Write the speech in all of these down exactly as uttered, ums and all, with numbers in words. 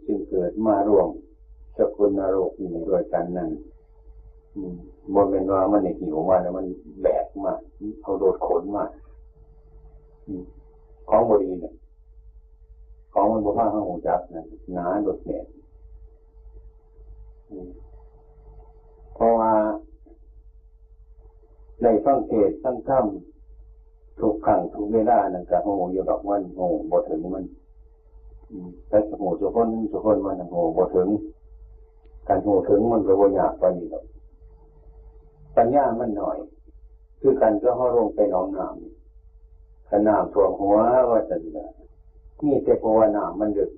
จึงเกิดมารวมสกุลนรกอยู่ในด้วยกันนั่นบนเป็นว่ามันในหิวมาแล้วมันแบกมาเอาโดดขนมาของบดีเนี่ยของมันบ่ผ้าห้างหูจับนะหนาโดดเด่นเพราะว่าในฟังเทศตั้งค่ำทุกครั้งทุกเวลานั่นก็โหอยู่ดอกวันโหบ่ถึงมันแต่โหสุคนสุคนมันโหบ่ถึงการโหถึงมันก็บ่ยากกว่านี้หรอกปัญญามันหน่อยคือกันก็เฮาลงไปหนองน้ำขนาดท่วมหัวว่าซั่นน่ะมีแต่เพราะว่าน้ำมันลึก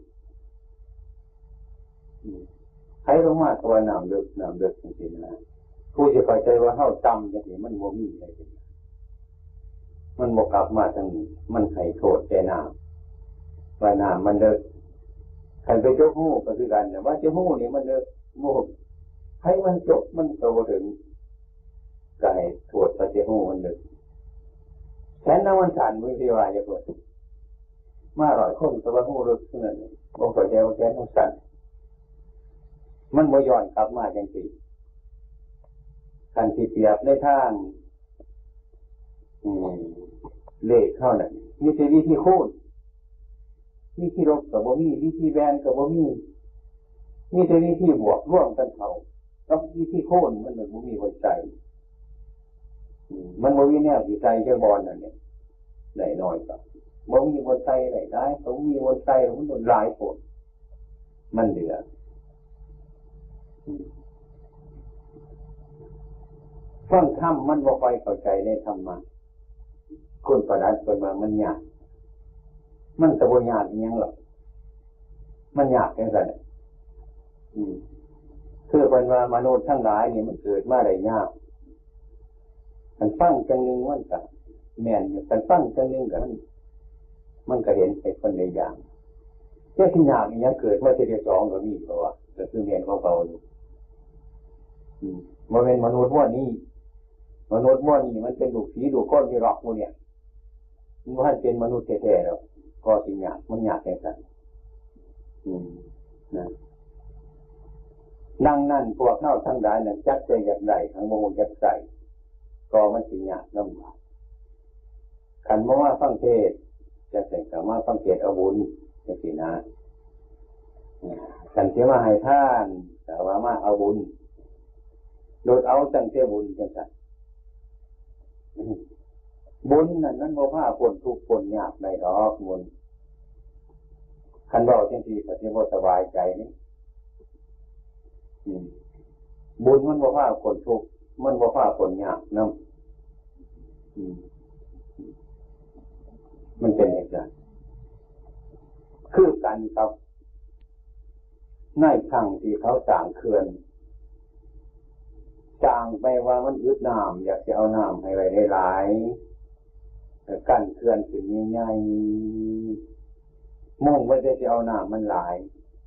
ให้ลงมาตัวน้ำลึกน้ำลึกจริงๆนะผู้จะเข้าใจว่าเฮาต่ำจังซี่มันบ่มีอะไรจริงมันบ่กลับมาทางนี้มันให้โทษแต่น้ำว่าน้ำมันลึกคันไปจกหูก็คือกันน่ะว่าจะหูนี่มันลึกบ่ให้มันจกมันก็บ่ถึงก็ให้โทษว่าจะหูมันลึกแค่นั้นมันสั่นมือที่ว่าจะโทษมาร้อยคนก็ว่าหูลึกนั่นบ่เข้าใจว่าแค่นั้นสั่นมันบ่ย้อนกลับมาจังซี่คันที่เปรียบในทางอืมเลขเท่านั้นมีแต่วิธีคูณวิธีลบก็บ่มีวิธีแบนก็บ่มีมีแต่วิธีบวกร่วมกันเข้ากับวิธีคูณมันบ่มีหัวใจมันบ่มีแนวสิใจจังบ่นั่นเนี่ยได้น้อยก็บ่มีหัวใจได้ได้ต้องมีหัวใจมันหลายโพดมันเหลือฟังธรรมมันบ่ค่อยเข้าใจในธรรมะคนประดับคนมามันยากมันก็บ่ยากอีหยังหรอกมันยากจังซั่นอืมคือเพิ่นว่ามนุษย์ทั้งหลายนี่มันเกิดมาได้ยากมันฟังจังนึงมันก็แม่นอยู่แต่ฟังจังนึงก็มันก็เห็นเป็นคนในอย่างแต่ที่ยากอีหยังเกิดมาที่สองก็มีเพราะว่าก็คือแม่นของเขาอยู่อืมบ่แม่นมนุษย์ว่านี้มนุษย์ว่านี้มันเป็นลูกผีลูกคนที่รอกหมู่เนี่ยมันบ่เป็นมนุษย์แท้ๆแล้วก็สิยากมันยากแค่นั้นอืมนะดังนั้นพวกเฮาทั้งหลายนั้นจักใจอยากได้ทั้งบ่ฮู้จักใส่ก็มันสิยากลำบากคันบ่ว่าฟังเทศน์จะใส่ก็มาฟังเทศน์เอาบุญจังซี่นะคันสิมาให้ทานแต่ว่ามาเอาบุญโดดเอาตั้งแต่บุญจังซั่นบุญนั่นนั้นบ่พาพ้นทุกข์พ้นยากได้ดอกบุญคันเว้าจังซี่ก็สิบ่สบายใจนี่อืมบุญมันบ่พาพ้นทุกข์มันบ่พาพ้นยากนำอืมมันเป็นอย่างนั้นคือกันครับในครั้งที่เขาสร้างเขื่อนสร้างไปว่ามันอึดน้ำอยากจะเอาน้ำให้ไว้ได้หลายกั้นเขื่อนขึ้นใหญ่ๆมุ่งไว้จะเอาน้ำมันหลาย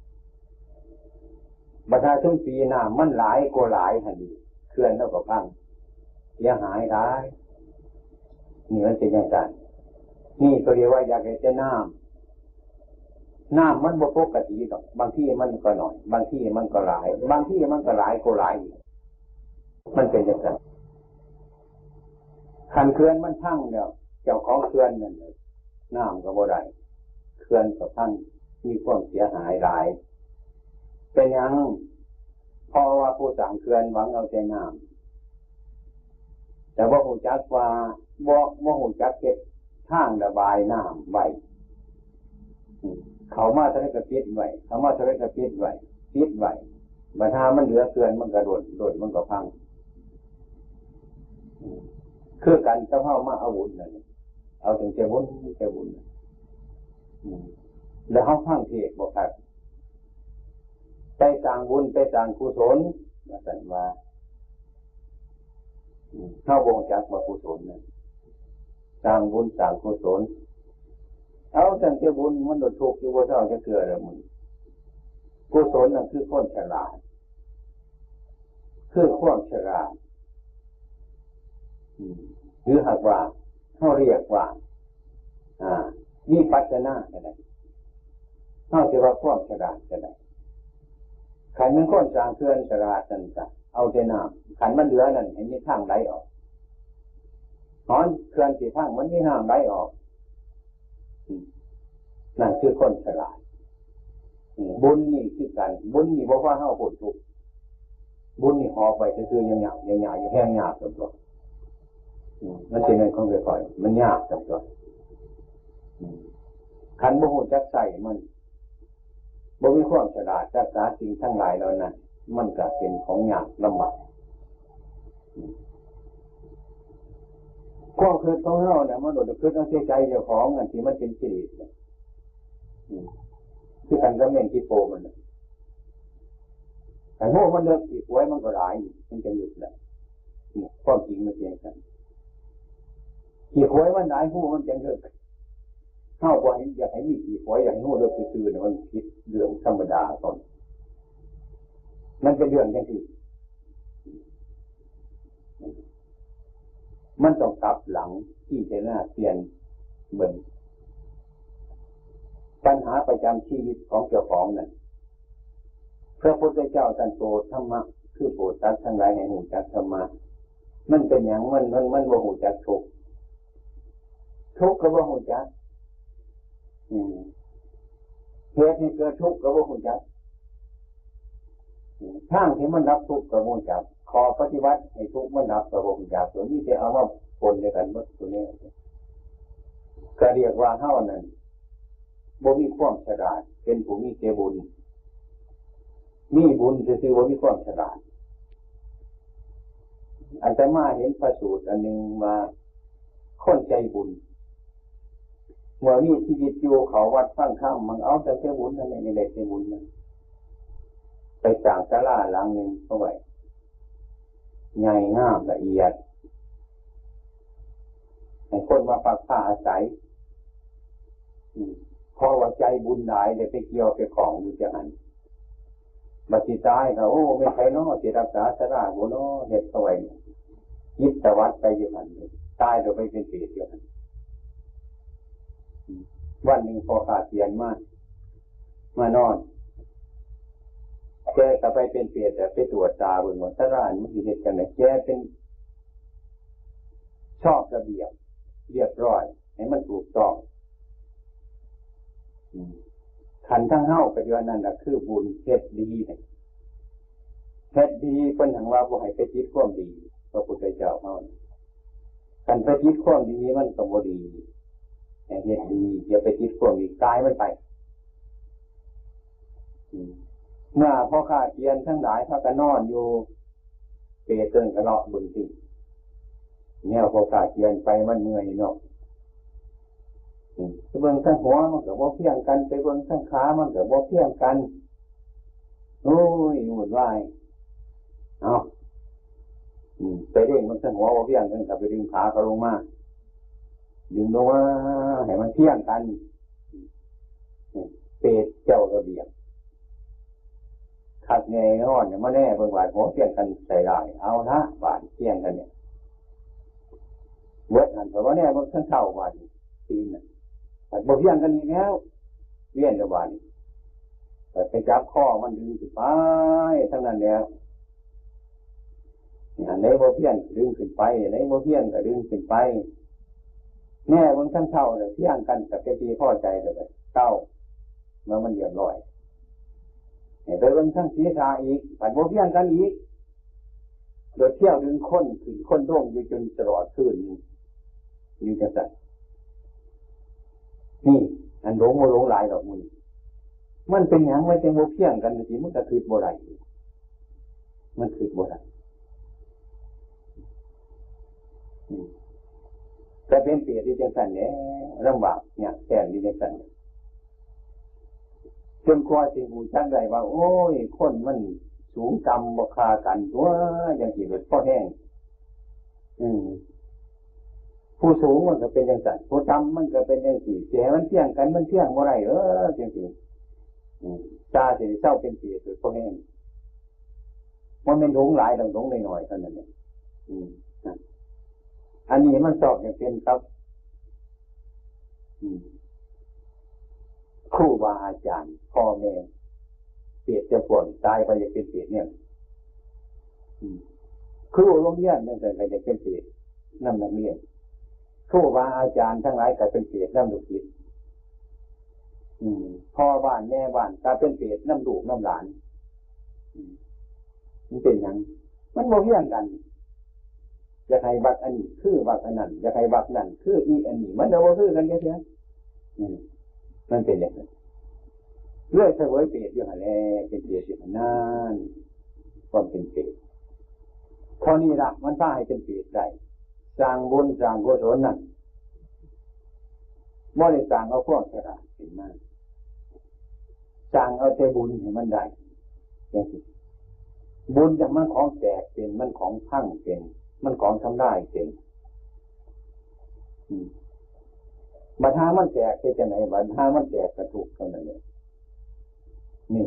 บัดช่วงปีน้ำมันหลายกว่าหลายหั่นดิเขื่อนแล้วก็พังเสียหายได้นี่มันเป็นอย่างนั้นนี่ก็เรียกว่าอยากได้น้ำน้ำมันบ่ปกติดอกบางที่มันก็น้อยบางที่มันก็หลายบางที่มันก็หลายกว่าหลายมันเป็นอย่างนั้นคันเขื่อนมันพังแล้วเจ้าของเขื่อนนั่นน้ำก็บ่ได้เขื่อนก็พังมีความเสียหายหลายเป็นหยังเพราะว่าผู้สร้างเขื่อนหวังเอาแต่น้ำแต่ว่าฮู้จักว่าบ่บ่ฮู้จักเก็บทางระบายน้ำไว้เขามาเท่าไรก็ปิดไว้เขามาเท่าไรก็ปิดไว้ปิดไว้บัดหามันเหลือเขื่อนมันก็โดดโดดมันก็พังคือกันเจ้าเฮามาเอาบุญนั่นเอาถึงจะบุญจะบุญแล้วเฮาฟังเทศน์บ่ครับไปสร้างบุญไปสร้างกุศลว่าซั่นว่าเฮาบ่รู้จักว่ากุศลนั่นสร้างบุญสร้างกุศลเอาตั้งแต่บุญมันโดนทุกข์อยู่บ่เท่าจะเกิดแล้วมึงกุศลนั่นคือคนฉลาดคือความฉลาดหรือหากว่าเขาเรียกว่าอ่าวิปัสสนาก็ได้เขาจะว่าความฉลาดก็ได้ขันมันก้นสร้างเขื่อนฉลาดนั่นจ้ะเอาแต่น้ำขันมันเหลือนั่นให้มีทางไหลออกหอนเขื่อนสีทางมันมีน้ำไหลออกนั่นคือคนฉลาดบุญนี่คือกันบุญนี่บอกว่าเฮาพ้นทุกข์บุญนี่หอบไปคือยังหยาบยังหยาบอยู่แห้งหยาบตัวตัวมันเป็นเรื่องของเรื่องก่อนมันยากตัวตัวขันบ่ฮู้จักใส่มันบ่มีความฉลาดรักษาสิ่งทั้งหลายเหล่านั้นมันก็เป็นของยากลำบากความคิดของเราเนี่ยมันโดดคิดเอาใจเจ้าของอันที่มันเป็นกิเลสคือการกระเม่นที่โปมันแต่โง่มันเลิกอีกไว้มันก็หลายมันจะหยุดแหละความจริงมันเพียงกันอีกไว้มันหลายหูมันจะเลิกเข้าไปอยากให้มีอีกไว้อยากให้หูเลิกซื่อๆเนี่ยมันคิดเรื่องธรรมดาตอนมันเป็นเรื่องแค่ที่มันต้องกลับหลังที่จะน่าเปลี่ยนเหมือนปัญหาประจำชีวิตของเจ้าของนั่นพระพุทธเจ้าตรัสโปรดธรรมะคือโปรดสัตว์ทั้งหลายให้รู้จักธรรมะมันเป็นอย่างมันมันมันบ่รู้จักทุกข์ทุกข์ก็บ่รู้จักเหตุให้เกิดทุกข์ก็บ่รู้จักทางที่มันรับทุกข์ก็บ่รู้จักขอปฏิบัติให้ทุกข์มันรับก็บ่รู้จักส่วนนี้จะเอามาปนด้วยกันหมดตัวนี้ก็เรียกว่าเฮานั้นบ่มีความฉลาดเป็นผู้มีแต่บุญมีบุญซื่อๆบ่มีความฉลาดอาตมาเห็นพระสูตรอันนึงมาคนใจบุญเมื่อมีชีวิตอยู่เขาวัดฟังธรรมมันเอาแต่แค่บุญนั่นแหละนี่แหละแค่บุญนั่นไปสร้างศาลาหลังนึงเข้าไว้ใหญ่งามละเอียดให้คนมาพักผ้าอาศัยพอว่าใจบุญหลายเลยไปเกี่ยวไปของอยู่จังหันบัดสิตายก็โอ้ไม่ใช่เนาะสิรักษาศาลาบ่เนาะเฮ็ดเอาไว้ยิบตะวัดไปอยู่หั่นตายแล้วไปเป็นเปรตอยู่หั่นวันนึงพอขาดเตียนมากมานอนแกก็ไปเป็นเปรตแต่ไปตรวจตาเบิ่งว่าศาลามันสิเฮ็ดจังได๋แกเป็นชอบระเบียบเรียบร้อยให้มันถูกต้องขันทั้งเฮาก็เดือนนั้นน่ะคือบุญเฮ็ดดีเนี่ยเฮ็ดดีเพิ่นหังว่าบ่ให้ไปจิตความดีพระพุทธเจ้าเฮาคันไปจิตความดีมันก็บ่ดีให้เฮ็ดดีอย่าไปจิตความดีกายมันไปเมื่อพ่อข้าเทียนทั้งหลายพากันนอนอยู่เปรตเติ้นก็เลาะบึงสิแนวพ่อข้าเทียนไปมันเมื่อยเนาะไปเบิ่งทั้งหัวมันก็บ่เพียงกันไปเบิ่งทั้งขามันก็บ่เพียงกันโอ้ยวุ่นวายเอาไปเร่งมันทั้งหัวบ่เพียงกันก็ไปดึงขาเขาลงมาดึงลงมาให้มันเพียงกันเปรตเจ้าระเบียบขัดแง่นอนเนี่ยมาแน่เบิ่งว่าหัวเพียงกันใส่ได้เอาละบาดเพียงกันเนี่ยเวิร์ดหันเพราะว่าแน่มันทั้งเท่าบาดตีนน่ะแต่บ่เพียงกันอีกแล้วเวียนระบาดแต่ไปจับข้อมันดึงขึ้นไปทั้งนั้นแล้วอันไหนบ่เพียงดึงขึ้นไปอันไหนบ่เพียงก็ดึงขึ้นไปแน่มันทั้งเท่าเลยเพียงกันแต่เป็นที่พอใจเลยเท่าเมื่อมันเรียบร้อยไปเบิ่งทั้งศีรษะอีกแต่บ่เพียงกันอีกโดยเที่ยวดึงค้นขึ้นค้นร่วงอยู่จนตลอดคืนอยู่จังซั่นนี่อันหลงบ่หลงหลายดอกมื้อมันเป็นหยังไว้จังบ่เพียงกันสิมันก็คือบ่ได้มันคือบ่ได้แต่เป็นเปรียบที่จังซั่นแหละลำบากยากแสนที่จังซั่นจนกว่าสิฮู้จักได้ว่าโอ้ยคนมันสูงต่ำบ่คากันตัวจังซี่เบิดพอแห้งอืมผู้สูงมันก็เป็นอย่างนั้นผู้ต่ำมันก็เป็นอย่างนี้เสียมันเที่ยงกันมันเที่ยงบ่ได้เออจริงๆตาสิเศร้าเป็นเสียสุดพวกนี้มันเป็นหลงหลายหลงหน่อยๆเท่านั้นเองอันนี้มันสอบอย่างเป็นครับครูบาอาจารย์พ่อแม่เปรียบจะปวดตายไปจะเป็นเปรตเนี่ยครูโรงเรียนนั่นแต่ไปจะเป็นเปรตนั่นนักเรียนครูบาอาจารย์ทั้งหลายก็เป็นเปรตนั่นลูกศิษย์พ่อบ้านแม่บ้านก็เป็นเปรตน้ำลูกน้ำหลานมันเป็นอย่างมันโมเหี้ยงกันจะใครบักอันนี้คือบักอันนั้นจะใครบักนั่นคืออีอันนี้มันจะว่าคือกันเยอะแยะมันเป็นอย่างนั้นเลื่อยเสวยเปรตอยู่หันแลเป็นเปรตอยู่หันนั่นความเป็นเปรตพอนี่ละมันพาให้เป็นเปรตได้สร้างบุญสร้างกุศลนั่นบ่ได้สร้างเอาพวกฉลาดเห็นมากสร้างเอาแต่บุญให้มันได้อย่างนี้บุญจะมันของแตกเป็นมันของพังเป็นมันของทำได้เป็นบัดหามันแตกเป็นจะไหนบัดหามันแตกกระถูกเท่านั้นเนี่ยนี่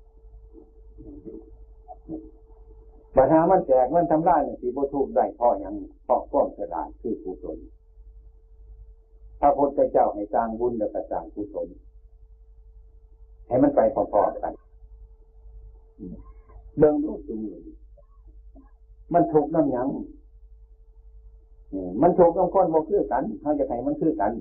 บัดหามันแตกมันทำได้เนี่ยสีโบถูกได้พ่อยังพ่อก้อมฉลาดคือกุศลพระพุทธเจ้าให้สร้างบุญแล้วก็สร้างกุศลให้มันไปพร้อมๆกันเบิ่งดูจุ่มมันถูกน้ำยังมันถูกน้ำข้นโมคือกันเขาจะให้มันคือกัน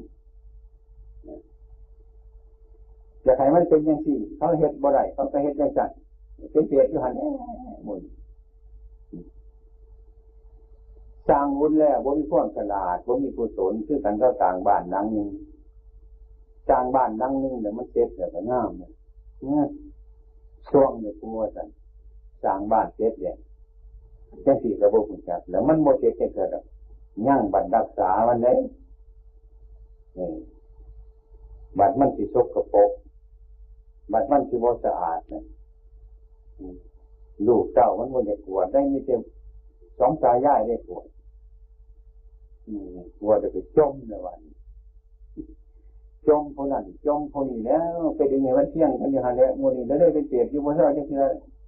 จะให้มันเป็นอย่างสี่เขาเฮ็ดบ่ได้เขาก็เฮ็ดอย่างจัดเป็นเปรตอยู่หันแอะมุนสร้างบุญแล้วบ่มีความฉลาดบ่มีกุศลคือกันก็สร้างบ้านหลังนึงสร้างบ้านหลังนึงเดี๋ยวมันเสร็จแล้วก็งามเนี่ยช่วงเนี่ยกลัวจังสร้างบ้านเสร็จเนี่ยแค่สี่ระบบหุ่นจักรแล้วมันโมเสร็จแค่เกิดย่างบัตรรักษาวันไหนนี่บัตรมันสิสกปรกบัตรมันสิบ่สะอาดนะลูกเจ้ามันมันจะปวดได้ไม่เต็มสองตาย่ายได้ปวดปวดจะไปจมในวันจมคนนั้นจมคนนี้แล้วไปดึงให้มันเที่ยงกันอยู่หันแล้วมันนี่แล้วเลยเป็นเปรียบอยู่บนเรือจะเชื่อ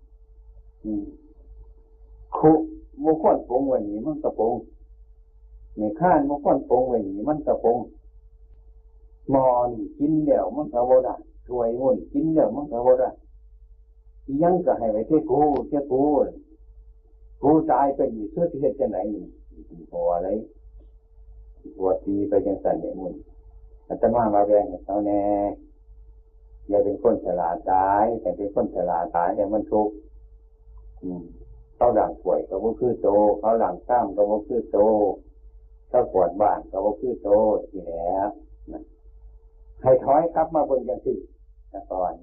คุมุขอนปงไว้หนีมันกระปงไม่ข้านมุขอนปงไว้หนีมันกระปงมอนี่กินเดี่ยวมันกระโบได้ช่วยงุ่นกินเดี่ยวมันกระโบได้ยังก็ให้ไว้ที่กูเที่กูกูตายไปอยู่เสื้อที่เห็นจะไหนพออะไรปวดตีไปยังสั่นเนี่ยมุนอาตมามาแบ่งให้เขาแน่อย่าเป็นคนฉลาดตายแต่เป็นคนฉลาดตายแต่มันทุกข์เขาหลังป่วยก็บ่คือโตเขาหลังซ้ำก็บ่คือโตเขาปวดบ้านก็บ่คือโตทีแล้วให้ถอยกลับมาบนกันสินะก่อน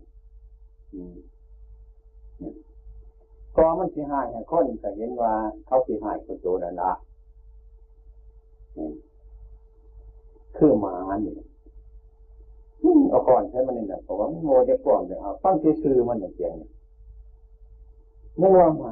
ก็มันสิหายให้คนก็เห็นว่าเขาสิหายคนโตนั่นละคือหมานี่เอาก่อนใช้มันนี่แหละเพราะว่ามันโมจะกว้างเลยเอาฟังซื่อๆมันอย่างเดียวเนี่ยยังว่าหมา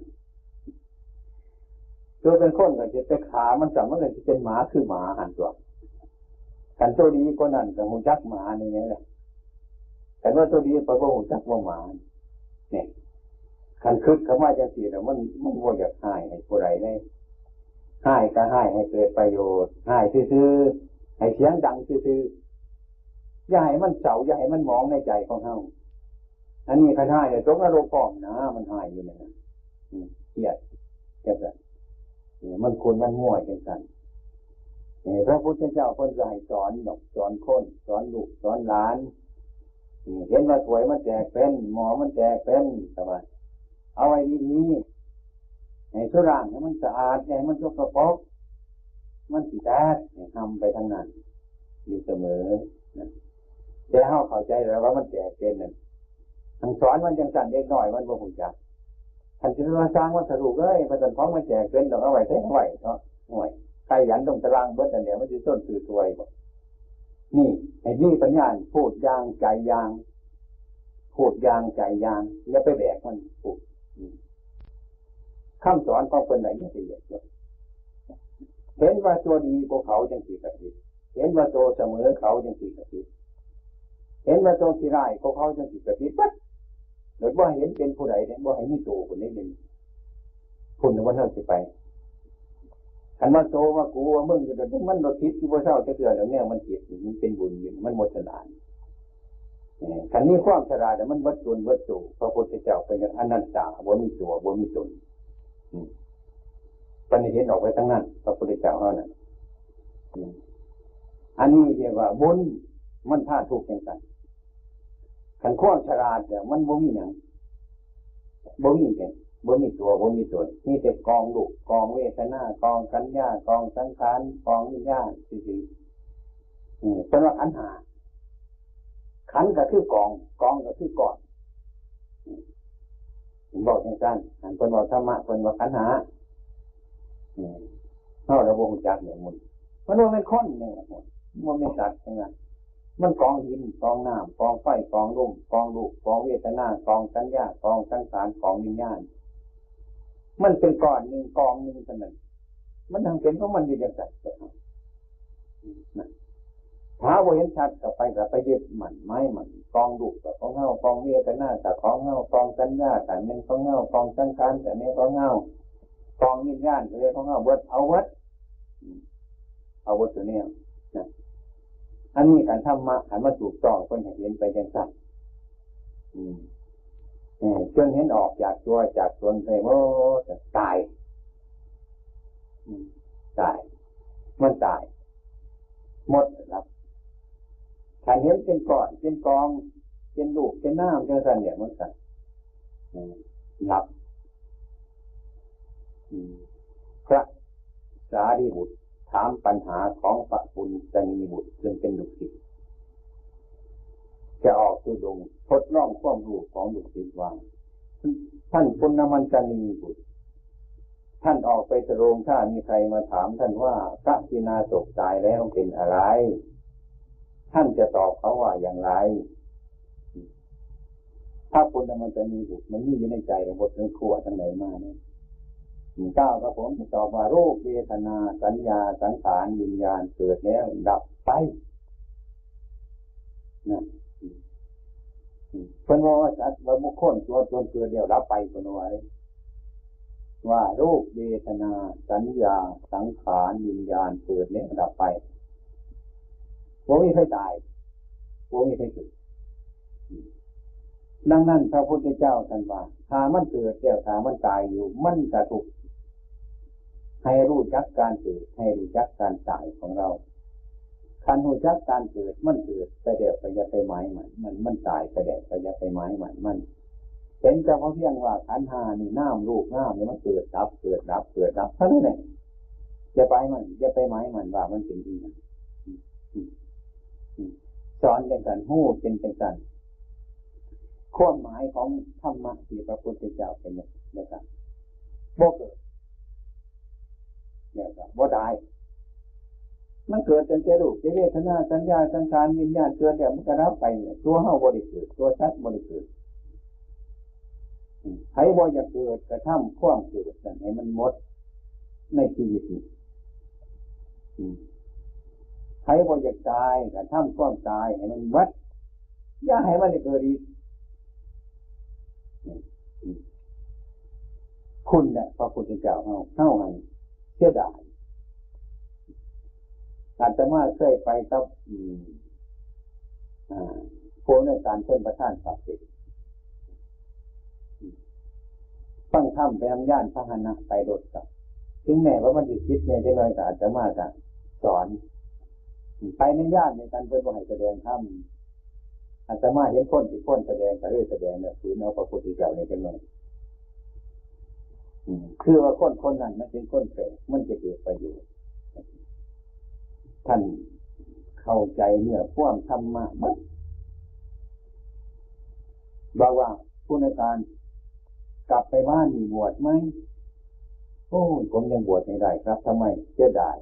ตัวเป็นคนก็จะไปขามันจำมันก็จะเป็นหมาคือหมาหันตัวกันตัวดีก็นั่นแต่หูจักหมานี่ไงแหละแต่ว่าตัวดีไปว่าหูจักว่าหมาเนี่ยคันคึกเขาว่าจะสีแต่มันมันว่าอยากให้ให้ผู้ใดได้ให้ก็ให้ให้เกิดประโยชน์ให้ซื่อๆให้เสียงดังซื่อๆอย่าให้มันเสาอย่าให้มันมองในใจของเขาอันนี้ใครให้เนี่ยตกนรกป้อมนะมันให้อยู่เนี่ยนะเกลียดเกลียดแบบมันควรมันมั่วจังสันพระพุทธเจ้าคนจะให้สอนดอกสอนคนสอนลูกสอนหลานเห็นว่าถวยมันแจกเป็นหมอมันแจกเป็นสบายเอาไว้ดีๆให้ทุร่างให้มันสะอาดให้มันสกปรกมันสีแดดทำไปทั้งนั้นอยู่เสมอแต่เขาเข้าใจแล้วว่ามันแจกเป็นนั่นทางสอนมันจังสันเด็กน้อยมันบ่ฮู้จักท่านจะมาสร้างวัสดุเลยมันจะพร้อมมาแจกเป็นต้องเอาไว้ใช้ไว้เนาะห่วยใครยันตรงตารางเบิดอันเดียวมันจะต้นสื่อถวยบ่นี่ไอ้นี่ปัญญาพูดยางใจยางพูดยางใจยางอย่าไปแบกมันพูดคำสอนของคนไหนไม่ละเอียดเลยเห็นว่าตัวดีกว่าเขาจังสีกระติเห็นว่าตัวเสมอเขาจังสีกระติเห็นว่าตัวที่ร้ายกว่าเขาจังสีกระติปั๊บหรือว่าเห็นเป็นผู้ใดเนี่ยว่าให้มีตัวคนนี้เป็นคุณว่าเท่าสิไปขันมาโตว่ากูว่ามึงจะเป็นมันรถทิพย์ที่ว่าเท่าจะเกิดแล้วเนี่ยมันจิตมันเป็นบุญอยู่มันหมดสลายขันนี้ความฉลาดมันวัดส่วนวัดสูพระพุทธเจ้าเป็นอย่างอนัตตาบ่มีตัวบ่มีตนปณิเห็นออกไปทั้งนั้นพระพุทธเจ้าเท่านั้นอันนี้เรียกว่าบุญมันท่าถูกอย่างกันขันความฉลาดเนี่ยมันบ่มีอย่างบ่มีอย่างบ่มีตัวบ่มีตนมีแต่กองลูกกองเวทนากองสัญญากองสังขารกองวิญญาณสี่ๆนี่เป็นว่าขันธ์ห้าขันธ์ก็คือกองกองก็คือก้อนบอกอย่างนั้นอันเป็นบอกธรรมะเป็นว่าขันธ์ห้าเท่าเราบ่รู้จักเนี่ยมันมันว่าเป็นคนเนี่ยมันไม่สัตว์อย่างนั้นมันกองหินกองน้ำกองไฟกองลมกองลูกกองเวทนากองสัญญากองสังขารกองวิญญาณมันเป็นก้อนหนึ่งกองหนึ่งเท่านั้นมันทางเป็นของมันอยู่อย่างไรถ้าว่าเห็นชัดกับไปกับไปยึดมันไม้มันกองลูกกับของเงากองเวทนากับของเงากองสัญญาแต่เน้นของเงากองสังขารแต่เน้นของเงากองวิญญาณแต่เน้นของเงาเบิดเอาวัดเอาวัดตัวนี้นะอันนี้การธรรมะการมาถูกต้องคนเห็นไปอย่างสั้นจนเห็นออกจากตัวจากตนไปโอ้จะตายตายมันตายหมดครับถ้าเห็นเป็นก้อนเป็นกองเป็นลูกเป็นน้ำเป็นสันเนี่ยมันสั่นหลับพระสารีบุตรถามปัญหาของพระปุณณณีบุตรซึ่งเป็นลูกศิษย์จะออกตุดงทดลองความรู้ของลูกศิษย์ว่าท่านปุณณณีบุตรท่านออกไปตะโรงถ้ามีใครมาถามท่านว่าพระกินาศกตายแล้วเป็นอะไรท่านจะตอบเขาว่าอย่างไรถ้าปุณณณีบุตรมันมีอยู่ในใจของบทเรื่องขั้วทั้งไหนมาเนี่ยเจ้าก็ผมจะตอบว่ารูปเวทนาสัญญาสังขารวิญญาณเกิดแล้วดับไปนะเป็นว่าสัตว์บุคคลตัวตนเกิดแล้วดับไปเป็นว่าว่ารูปเวทนาสัญญาสังขารวิญญาณเกิดแล้วดับไปพวกนี้ไม่ตายพวกนี้ไม่เกิดดังนั้นพระพุทธเจ้าท่านว่าถ้ามันเกิดแล้วถ้ามันตายอยู่มันจะถูกให้รู้จักการเกิดให้รู้จักการตายของเราคันรู้จักการเกิดมันเกิดไปเดี๋ยวไปจะไปหมายมันมันมันตายไปเดี๋ยวไปจะไปหมายมันมันเห็นแต่เพราะเพียงว่าขันธ์ห้านี่น้ำลูกน้ำเนี่ยมันเกิดดับเกิดดับเกิดดับเท่านั้นเองจะไปมันจะไปหมายมันว่ามันเป็นอีกสอนเป็นการหู้เป็นเป็นการความหมายของธรรมะที่พระพุทธเจ้าเป็นอย่างนี้นะครับบ่เกิดเนี่ยครับบ่ได้มันเกิดเป็นเจรูปเวทนาสัญญาสังขารวิญญาณเกิดแล้วมันก็ดับไปตัวเฮาบ่ได้เกิดตัวสัตว์บ่ได้เกิดให้บ่อยากเกิดกระทำความเกิดนั่นให้มันหมดในชีวิตนี้ให้บ่อยากตายกระทำความตายให้มันวัดอย่าให้มันได้เกิดอีกคุณเนี่ยพระพุทธเจ้าเฮาเฮาให้เสียดายอาตมาเคยไปกับอ่าโพในการเพิ่มประทานศักดิ์สิทธิ์ฟังธรรมไปทำย่านพระหนะไปรถกับถึงแม้ว่ามันจิตคิดเนี่ยได้เลยแต่อาตมาจะสอนไปในย่านในการเพิ่มว่าให้แสดงธรรมอาตมาเห็นคนที่คนแสดงก็เลยแสดงเนี่ยคือเอาพระพุทธเจ้าเนี่ยเป็นเลยคือว่าคนคนนั้นมันเป็นคนแปลกมันจะเกิดประโยชน์ท่านเข้าใจเนี่ยความธรรมะมั้ยบอกว่าผู้ในการกลับไปบ้านมีบวชไหมโอ้ผมยังบวชไม่ได้ครับทำไมเสียดาย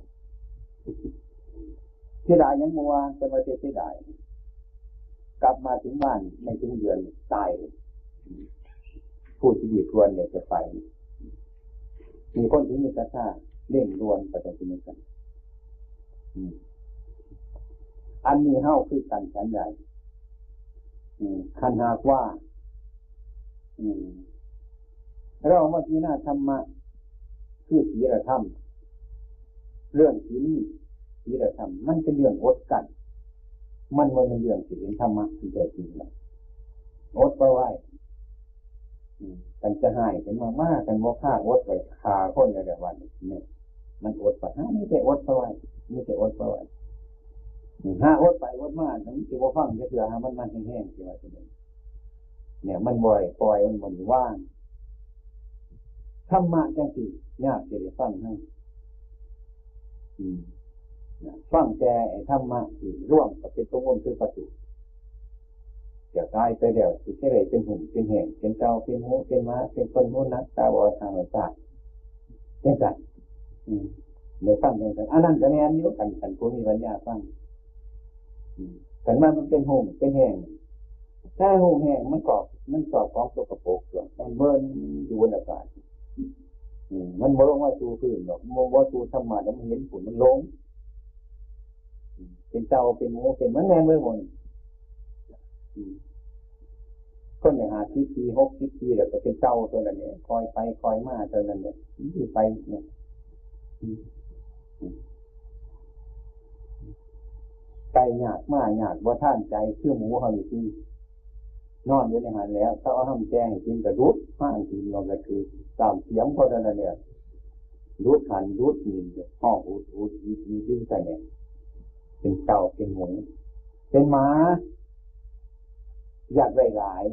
เสียดายยังมัวเป็นว่าเสียดายกลับมาถึงบ้านไม่ถึงเดือนตายผู้ที่ดีควรเนี่ยจะไปมีคนที่มีกระชาเร่งรวนประจำที่นี้กันอันนี้เฮ้าคือกันฉันใหญ่คันหากว่าเราเมื่อกี้หน้าธรรมะคือศีลธรรมเรื่องศีลศีลธรรมมันเป็นเรื่องอดกันมันมันเป็นเรื่องที่เป็นธรรมะที่แท้จริงนะอดไปไว้กันจะหายกันมากมากกันโมฆะอดไปขาคนในแต่วันนี้มันอดไปฮะนี่จะอดไปไว้นี่จะอดไปไว้ห้าอดไปอดมากทั้งที่ว่าฟังจะเถื่อฮะมันมันแห้งๆที่ว่าจะเป็นเนี่ยมันบ่อยปล่อยมันมันว่างธรรมะจังสิยากจะได้ฟังให้ฟังแต่ธรรมะที่ร่วมกับเป็นตัวงมคือประจุเดี๋ยวตายไปเดี๋ยวสิเฉลยเป็นหุ่นเป็นแห่งเป็นเจ้าเป็นหูเป็นม้าเป็นคนหูนักตาบอดทางหัวใจจังกันเดี๋ยวฟังจังกันอันนั้นก็แน่นอยู่กันกันผู้มีปัญญาฟังกันมามันเป็นหุ่นเป็นแห่งถ้าหุ่นแห่งมันกรอบมันกรอบของตัวกระโปรงตัวมันเบิ้ลอยู่บนอากาศมันไม่ลงว่าสู่พื้นหรอกมันว่าสู่ธรรมะแล้วมันเห็นผลมันลงเป็นเจ้าเป็นหมูเป็นมันแน่นไว้หมดคนอย่างหาสิบปีหกสิบปีแล้วก็เป็นเจ้าตัวนั้นเนี่ยคอยไปคอยมาตัวนั้นเนี่ยที่ไปเนี่ยใจหยาดมาหยาดว่าท่านใจเชื่อหมูเขาอยู่ที่นอนอยู่ในหันแล้วถ้าเอาห้ามแจ้งให้กินกระดุดห้างกินลงก็คือตามเสียงคนนั้นเนี่ยดุดหันดุดยินห้องอุดอุดยิบยิบยิบใส่เนี่ยเป็นเต่าเป็นหมูเป็นหมาหยาดหลาย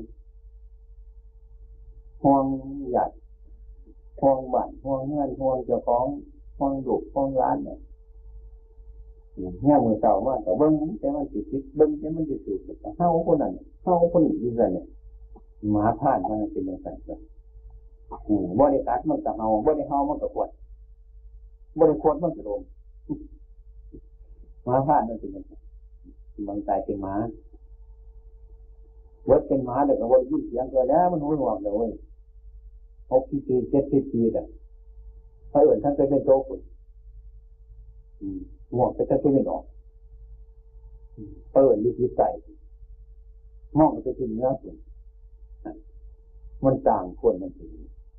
ห่วงหยาดห่วงบ้านห่วงเงินห่วงเจ้าของห่วงดุห่วงร้านเนี่ยเนี่ยมือเต่ามากแต่เบิ้งแต่มันติดติดเบิ้งแต่มันติดสูดแต่เท่าคนนั้นเท่าคนนี้ยิ่งเลยเนี่ยหมาผ่านมันเป็นอย่างไรกันบริการมันจะเห่าบริเห่ามันจะขวดบริขวดมันจะลงหมาผ่านมันเป็นอย่างไรบางใจเป็นหมาวัดเป็นหมาเด็กก็วัดยิ่งเสียงเลยแล้วมันหัวหนวกเลยเว้ยหกสิบปีเจ็ดสิบปีแต่ถ้าอื่นท่านเคยเป็นโจ๊กหมวกไปแต่ตัวไม่ออกเปิดลึกลึกใจมองไปที่เนื้อส่วนมันต่างคนมันถึง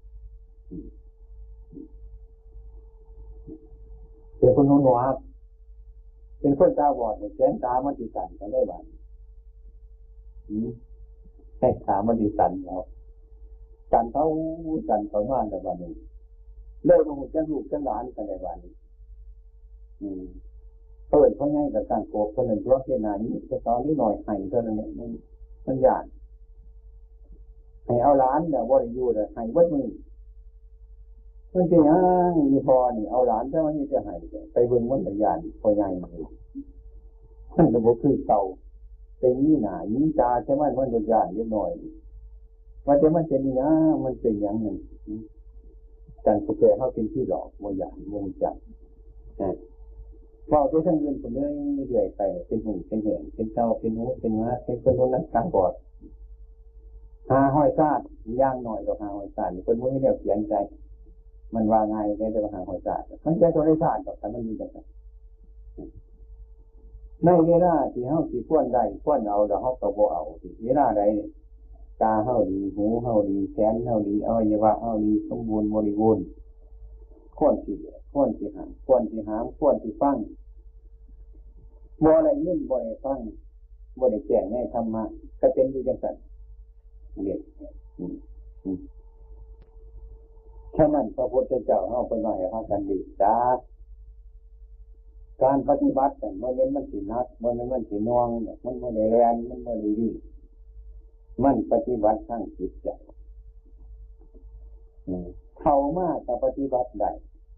เป็นคนหัวหนวกเป็นคนตาบอดแสงตามันติดสั่นก็ได้บ้างแสงตามันติดสั่นแล้วสั่นเขาสั่นเขาบ้านแต่บ้านนี้เลิกมาหุ่นจังลูกจังหลานกันในบ้านนี้เปิดเพราะง่ายกับการโกบคนหนึ่งเพราะเพียงนานี้จะตอนนี้หน่อยไห้เท่านั้นเนี่ยมันมันหยาดให้เอาล้านเนี่ยว่าอยู่เลยไห้วัดมือมันจะยังมีพอนี่เอาล้านถ้ามันนี่จะไห้ไปเบิ่งมันแต่หยาดพอใหญ่มามันจะบอกคือเต่าเป็นนี่หนายิ่งตาใช่ไหมมันโดนหยาดเยอะหน่อยว่าแต่มันเป็นนี่นะมันเป็นอย่างหนึ่งการโปรแกรมเขาเป็นที่หลอกโมหยาดโมจับพอไปทั้งเงินคนเลยเรื่อยไปเป็นหุ่นเป็นแห่งเป็นเจ้าเป็นหูเป็นม้าเป็นคนคนนั้นตาบอดหาห้อยซาดย่างหน่อยกับหาห้อยซาดคนพวกนี้เนี่ยเสียใจมันว่าไงแกจะมาหาห้อยซาดมันแค่ตัวได้ซาดกับแต่มันมีแต่ในเวลาที่เขาสิพ้นได้พ้นเอาแต่เขาตะโบเอาเวลาใดตาเขาดีหูเขาดีแขนเขาดีอวัยวะเขาดีสมบูรณ์บริบูรณ์ข้นสีข้นสีหางข้นสีหางข้นสีฟังบ่อะไรยิ่งบ่อะไรฟังบ่อะไรแจ้งในธรรมะก็เป็นอยู่จังซั่นเรียนแค่นั้นพระพุทธเจ้าเฮาเพิ่นว่าให้พากันดีจ้าการปฏิบัติกันบ่แม่นมันสิหนักบ่แม่นมันสิน่วงมันบ่ได้แรงมันบ่ได้ดีมันปฏิบัติทางจิตใจเข้ามาก็ปฏิบัติได้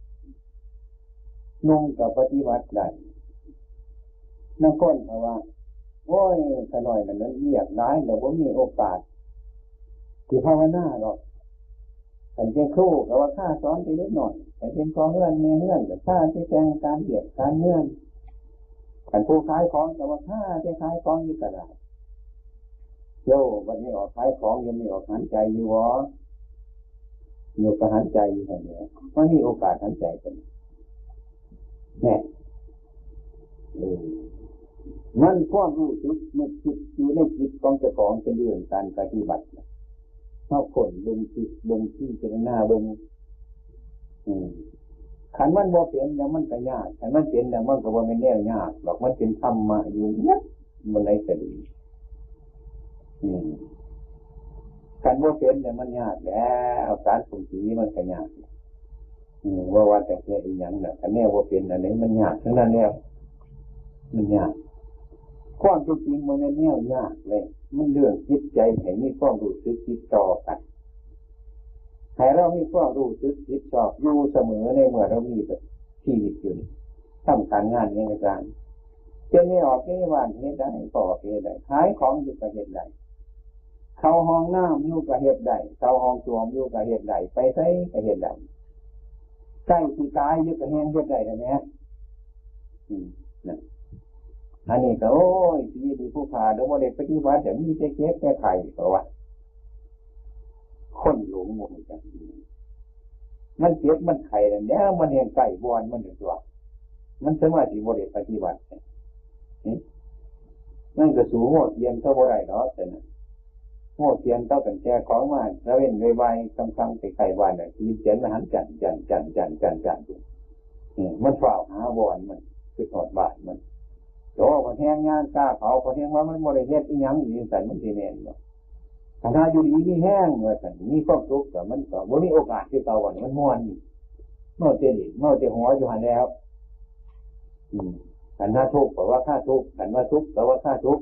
นุ่งก็ปฏิบัติได้นักคนเพราะว่าโอ้ยขน่อยมันนั้นเรียกร้ายแต่ว่ามีโอกาสที่ภาวนาหรอกแต่เป็นครูแต่ว่าข้าสอนไปนิดหน่อยแต่เป็นของเงื่อนเงื่อนแต่ข้าที่แทงการเหยียดการเงื่อนแต่ผู้ขายของแต่ว่าข้าที่ขายของอยู่ตลาดโย่วันนี้ออกขายของยังไม่ออกหันใจอยู่วะอยู่กับหันใจอยู่แบบนี้มันมีโอกาสหันใจกันแน่มันความรู้สึกมันคิดอยู่ในจิตของเจ้าของเป็นเรื่องการปฏิบัติเท่าคนเบิ่งจิตเบิ่งที่เจตนาเบิ่งขันมันบ่เป็นแล้วมันก็ยากขันมันเป็นแล้วมันก็บ่แม่นแนวยากหรอกมันเป็นธรรมะอยู่เนี่ยมันไหนจะดีการว่าเป็นเนี่ยมันยากแล้วการฝึกสีมันก็ยากว่าว่าแต่แค่อีหยังเนี่ยอันนี้ว่าเป็นอันนี้มันยากทั้งนั้นแล้วมันยากความจริงมันไม่แน่ยากเลยมันเรื่องจิตใจให้มีความรู้สึกติดต่อกันให้เรามีความรู้สึกติดต่ออยู่เสมอในเมื่อเรามีชีวิตอยู่ทำการงานอย่างไรจะไม่ออกไม่วานเหตุใดก็ออกเหตุใดขายของอยู่กับเหตุใดเข้าห้องน้ำอยู่กับเหตุใดเข้าห้องส้วมอยู่กับเหตุใดไปใช้กับเหตุใดใกล้ที่ตายอยู่กับเหตุเหตุใดนะเนี่ยอันนี้ก็โอ้ยที่ดีผู้ขาโดยโมเดลปฏิวัติแต่มีเจ๊เจ๊แก้ไขเพราะว่าคนหลงหมดจังมันเจ็บมันไข่เนี่ยมันเห็นไก่บอลมันอยู่ตัวมันสามารถที่โมเดลปฏิวัตินี่นั่นก็สูงโมเทียนเท่าไรเนาะแต่น่ะโมเทียนเท่ากันแก่ของมาแล้วเว้นไวๆคำๆไปไข่บอลเนี่ยทีเจ็บมันหันจันจันจันจันจันจันนี่มันฝ่าหาบอลมันคือถอดบาทมันโอ้พอแห้งงานกล้าเผาพอแห้งว่ามันโมเดลเฮ็ดอีหยังอีสันมันสีแน่นเนาะถ้าอยู่ดีนี่แห้งเมื่อสันมีความสุขแต่มันก็บ่มีโอกาสที่เก่าวันมันม้วนเมื่อเจดิเมื่อเจหัวอยู่หันแล้วอืมขันห้าทุกข์แปลว่าข้าทุกข์ขันว่าทุกข์แปลว่าข้าทุกข์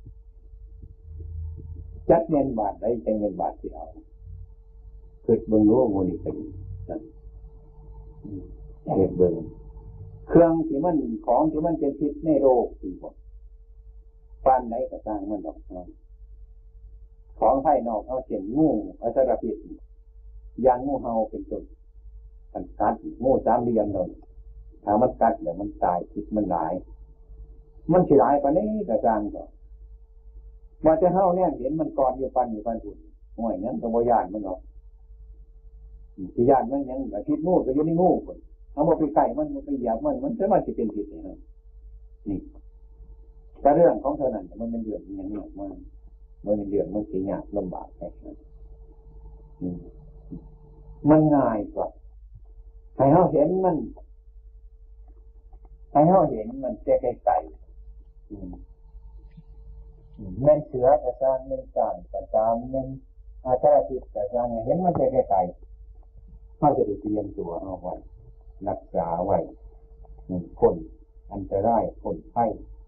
จัดเงินบาทได้จังเงินบาทที่เอาเกิดเบิ่งรู้โมนี่ก็ดีนะเกิดเบิ่งเครื่องที่มันของที่มันเป็นพิษในโลกที่บอกฟันไหนก็สร้างมันออกของภายนอกเขาเช่นงูอัตราพิษยางงูเห่าเป็นต้นมันกัดงูสามเดือนเลยถ้ามันกัดเดี๋ยวมันตายพิษมันหลายมันสิหลายกว่านี้ก็สร้างก่อนว่าจะเห่าเนี่ยเห็นมันก่อนอยู่ปันอยู่ปันอุ่นห่วยนั้นก็บ่ยานมันหรอกที่ยานมันยังพิษงูก็อยู่ในงูคนเอามาไปไก่มันมันไปหยาบมันมันจะมันจะเป็นผิดนี่ครับนี่แต่เรื่องของเท่านั้นมันเป็นเรื่องอย่างนี้มากมันเป็นเรื่องมันสีหยาบลำบากแค่นั้นมันง่ายกว่าให้เขาเห็นมันให้เขาเห็นมันจะไกลไก่เม่นเสือกระจางเม่นจานกระจางเม่นอาชาติกระจางเห็นมันจะไกลไก่เขาจะได้เตรียมตัวเอาไว้รักษาไว้คนอันตรายคนไข้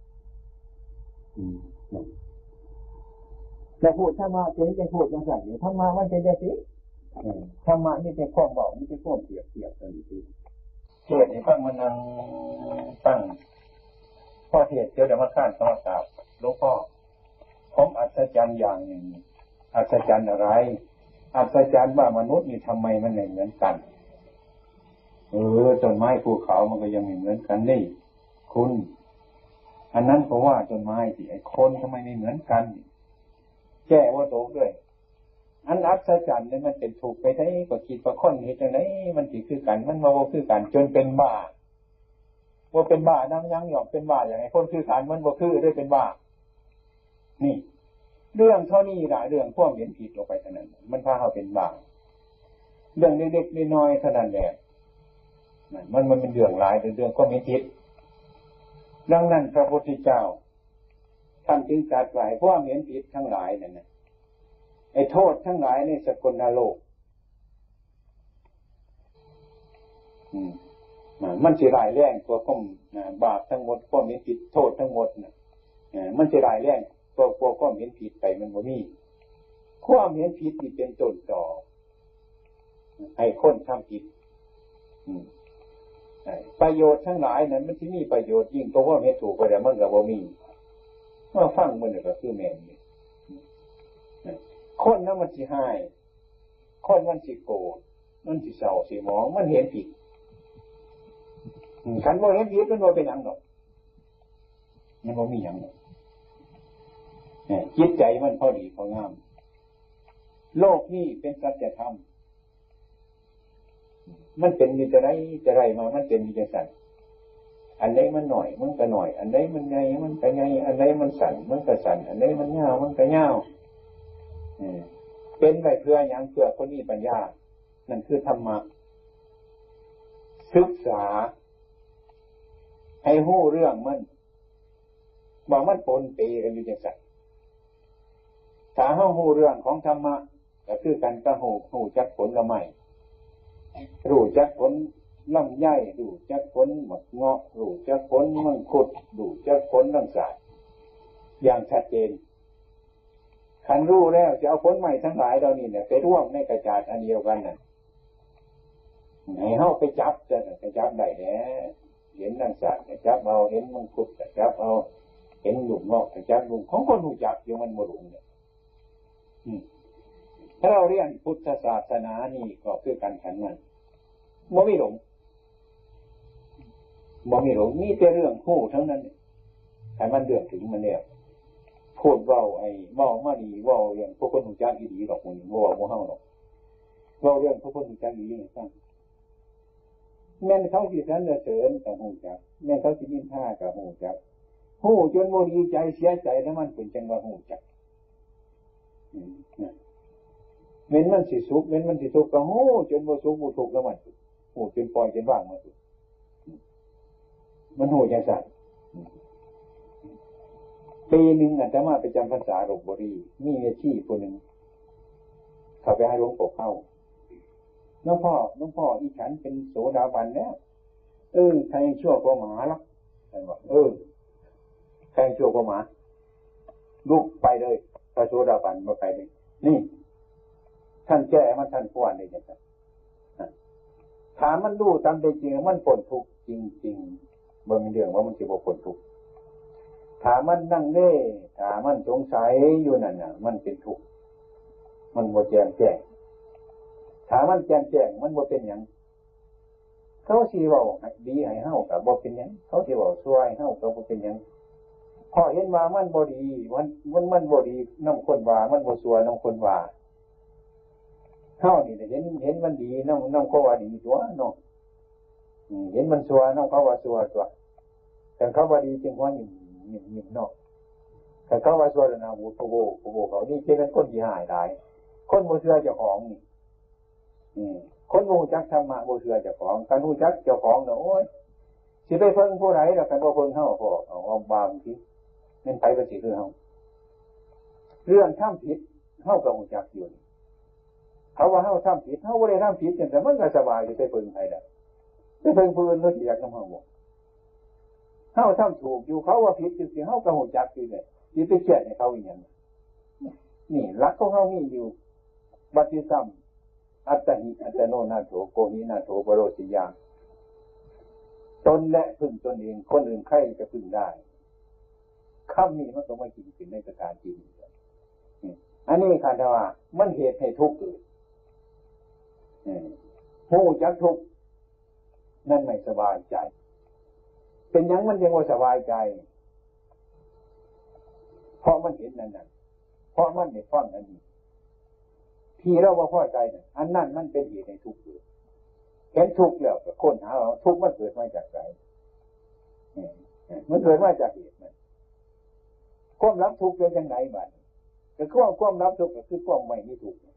จะพูดธรรมะจะจะพูดยังไงอยู่ธรรมะมันจะจะสิธรรมะนี่เป็นข้อบอกนี่เป็นข้อเปรียบเทียบกันดีเทศในฟังมันนั่งตั้งพ่อเทศเดี๋ยวเดี๋ยวมาข้านสมาสาบหลวงพ่อผมอัศจรรย์อย่างหนึ่งอัศจรรย์อะไรอัศจรรย์ว่ามนุษย์นี่ทำไมมันไม่เหมือนกันเออต้นไม้ภูเขามันก็ยังไม่เหมือนกันนี่คุณอันนั้นเพราะว่าต้นไม้ที่ไอ้คนทำไมไม่เหมือนกันแก้ว่าโตด้วยอันอัศจรรย์เนี่ยมันเป็นถูกไปได้ก็คิดว่าคนเห็นจังได๋มันสิคือกันมันมาบ่คือกันจนเป็นบ้าว่าเป็นบ้านั่งยังหยอกเป็นบ้าอย่างไรคนคือกันมันบ่คือได้เป็นบ้านี่เรื่องเท่านี้ล่ะเรื่องพวกเห็นผิดออกไปเท่านั้นมันพาเฮาเป็นบ้าเรื่องเล็กๆน้อยๆเท่านั้นแหละมันมันเป็นเรื่องหลายเป็นเรื่องก็ไม่ผิดดังนั้นพระพุทธเจ้าท่านจึงตรัสไว้พวกเห็นผิดทั้งหลายนั่นน่ะไอ้โทษทั้งหลายในสกลโลกอืมมันสิร้ายแรงกว่าความบาปทั้งหมดความเห็นผิดโทษทั้งหมดน่ะมันสิร้ายแรงกว่าความเห็นผิดไปมันบ่มีความเห็นผิดนี่เป็นต้นต่อให้คนทำผิดอืมประโยชน์ทั้งหลายนั้นมันที่มีประโยชน์ยิ่งเพราะว่าไม่ถูกไปแล้วมันก็บ่มีเมื่อฟังมันก็คือแม่นนี่คนนั้นมันสิหายคนมันสิโกรธมันสิเศร้าสิหมองมันเห็นผิดคันบ่เห็นผิดมันบ่เป็นหยังดอกมันบ่มีหยังดอกจิตใจมันพอดีพองามโลกนี้เป็นสัจธรรมมันเป็นมีจะไรจะไรมามันเป็นมีจะสั่นอันไหนมันหน่อยมันก็หน่อยอันไหนมันไงมันก็ไงอันไหนมันสั่นมันก็สั่นอันไหนมันเงามันก็เงาเป็นไปเพื่ออย่างเพื่อคนมีปัญญานั่นคือธรรมะศึกษาให้รู้เรื่องมันบางมันปนเปกันอยู่จังซั่นถ้าเฮาฮู้เรื่องของธรรมะก็คือกันกะฮู้ฮู้จักผลละไม้รู้จักผลลำไยรู้จักผลหมกเงาะรู้จักผลมังคุดรู้จักผลต่างๆอย่างชัดเจนคันรู้แล้วจะเอาผลใหม่ทั้งหลายเหล่านี้เนี่ยไปร่วมในกระจาดอันเดียวกันน่ะให้เฮาไปจับจะไปจับได้แหละเห็นนั่นสัตว์จับเอาเห็นมังคุดจับเอาเห็นลูกเงาะจับลูกของคนรู้จักอยู่มันบ่รู้เนี่ยถ้าเราเรียนพุทธศาสนานี่ก็คือกันฉันนั้นบ่มีหลงบ่มีหลงมีแต่เรื่องฮู้ทั้งนั้นให้มันเดือดถึงมันเนี่ยพูดเว้าไอ้เว้ามาดีเว้าเรื่องพวกคนรู้จักอีหลีดอกมื้อนี้บ่เว้าบ่เฮาดอกเว้าเรื่องพวกคนรู้จักอีหลีให้ฟังแม่นเขาสิสรรเสริญก็ฮู้จักแม่นเขาสินินทาก็ฮู้จักฮู้จนบ่ดีใจเสียใจแล้วมันเป็นจังว่าฮู้จักอืมนะเว้นมันสิสุขเว้นมันสิทุกข์ก็ฮู้จนบ่สุขบ่ทุกข์แล้วมันฮู้จนปล่อยจนว่างมันมันฮู้จังซั่นปีหนึ่งอาตมาไปจำพรรษาลพบุรีมีแม่ชีคนหนึ่งเขาไปหาหลวงปู่เข้าน้องพ่อน้องพ่ออีฉันเป็นโสดาบันแล้วเออใครชั่วกว่าหมาล่ะท่านบอกเออใครชั่วกว่าหมาลุกไปเลยพระโสดาบันมาไปเลยนี่ท่านแก้มันท่านป้อนเลยนะครับถามมันดูตามเป็นจริงมันปนทุกข์จริงๆบ่มีเรื่องว่ามันจะบ่ปนทุกข์ถ้ามันนั่งเน่ถ้ามันสงสัยอยู่นั่นน่ะมันเป็นทุกข์มันบ่แจ่มแจ้งถ้ามันแจ่มแจ้งมันบ่เป็นหยังเขาสิเว้าดีให้เฮาก็บ่เป็นหยังเขาสิเว้าชั่วให้เฮาก็บ่เป็นหยังพอเห็นว่ามันบ่ดีมันมันมันบ่ดีนำคนว่ามันบ่ชั่วนำคนว่าเฮานี่เห็นเห็นมันดีนำนำเขาว่าดีตัวเนาะเห็นมันชั่วนำเขาว่าชั่วตัวแต่เขาว่าดีจริงว่านี่นิ่มๆเนาะแต่เขาว่าชั่วแล้วนะโอ้โหโอ้โหเขานี่เป็นคนที่หายหลายคนบ่เชื่อเจ้าของนี่อืมคนบ่รู้จักธรรมะบ่เชื่อเจ้าของคันรู้จักเจ้าของเนาะโอ้ยสิไปเพิ่งผู้ใดล่ะคันบ่เพิ่งเฮาพอเอาเอาบางทีมันไปบ่สิคือเฮาเรื่องทำผิดเฮาก็รู้จักอยู่เขาว่าเฮาทำผิดเฮาบ่ได้ทำผิดจังแต่มันก็สบายสิไปเพิ่งไผล่ะไปเพิ่งผู้อื่นเขาสิอยากนำเฮาบ่เฮาทำถูกอยู่เขาว่าผิดจังซี่เฮาก็รู้จักอยู่แหละสิไปเชื่อให้เขาอีหยังนี่หลักของเฮามีอยู่บัดนี้ซ้ำอัตตหิอัตโนนาโถโกหินาโถปโรสิยาตนและพึ่งตนเองคนอื่นใครจะพึ่งได้คำนี้มันต้องมาจริงจริงในสถานที่นี้อันนี้ค่ะแต่ว่ามันเหตุให้ทุกข์เกิดหูจักทุกข์นั่นไม่สบายใจเป็นยังมันยังว่าสบายใจเพราะมันเห็นนั่นน่ะเพราะมันเห็นฟังอันนี้ที่เราว่าพอใจนั่นอันนั้นมันเป็นเหตุให้ทุกข์เกิดเห็นทุกข์แล้วก็ค้นหาว่าทุกข์มันเกิดมาจากอะไรมันเกิดมาจากเหตุมันความรับทุกข์เป็นยังไงบ้างแต่ความความรับทุกข์ก็คือความไม่มีทุกข์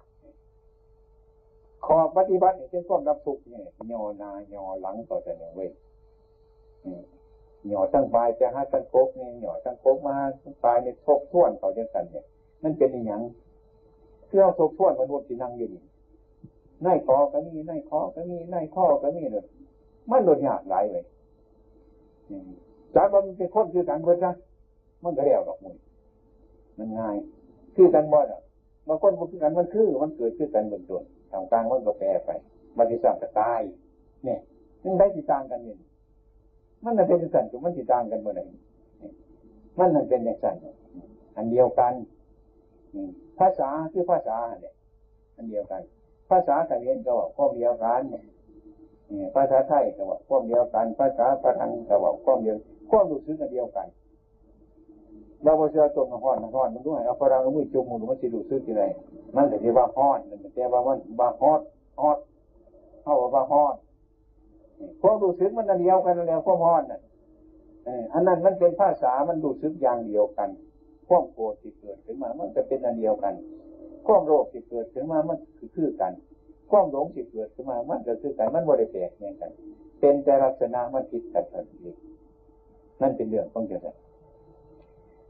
ขอปฏิบัติเป็นความรับทุกข์เนี่ยย่อหน้าย่อหลังต่อแต่เนี่ยเว้ยย่อตั้งปลายจะหาตั้งโคกเนี่ยย่อตั้งโคกมาตั้งปลายเนี่ยทบทวนเขาจังสันเนี่ยมันเป็นอย่างเพื่อทบทวนมันวนที่นั่งอยู่นี่ในคอก็มีในคอก็มีในข้อก็มีเลยมันโดนยากหลายเลยจากว่ามันเป็นคนคือกันเบิดนะมันก็เรียกดอกมือมันง่ายคือกันบ่อ่ะบางคนมันคือกันมันคือมันเกิดคือกันเบื้องต้นทางกลางมันก็แปรไปมันที่สร้างก็ตายเนี่ยมันได้ที่ต่างกันนี่มันน่ะเป็นสั่นกับมันที่ต่างกันบ่ได้มันนั่นเป็นอย่างสั่นอันเดียวกันภาษาคือภาษาเนี่ยอันเดียวกันภาษาเขมรก็ว่าข้อเดียวกันเนี่ยภาษาไทยก็ว่าข้อเดียวกันภาษาฝรั่งก็ว่าข้อเดียวข้อรู้สึกอันเดียวกันเราบ่เชื่อตัวมันฮ้อนมันฮ้อนมันด้วยเอาฝรั่งเอามือจุ่มมันมันสิรู้สึกจังได๋มันก็สิว่าฮ้อนมันแต่ว่ามันบ่ฮอดฮอดเฮาว่าบ่ฮ้อนความรู้สึกมันอันเดียวกันแล้วความฮ้อนน่ะเอออันนั้นมันเป็นภาษามันรู้สึกอย่างเดียวกันความโกรธที่เกิดขึ้นมามันจะเป็นอันเดียวกันความโลภที่เกิดขึ้นมามันคือคือกันความหลงที่เกิดขึ้นมามันก็คือกันมันบ่ได้แตกแยกกันเป็นแต่ลักษณะมันผิดกันเท่านั้นเองนั่นเป็นเรื่องของจังได๋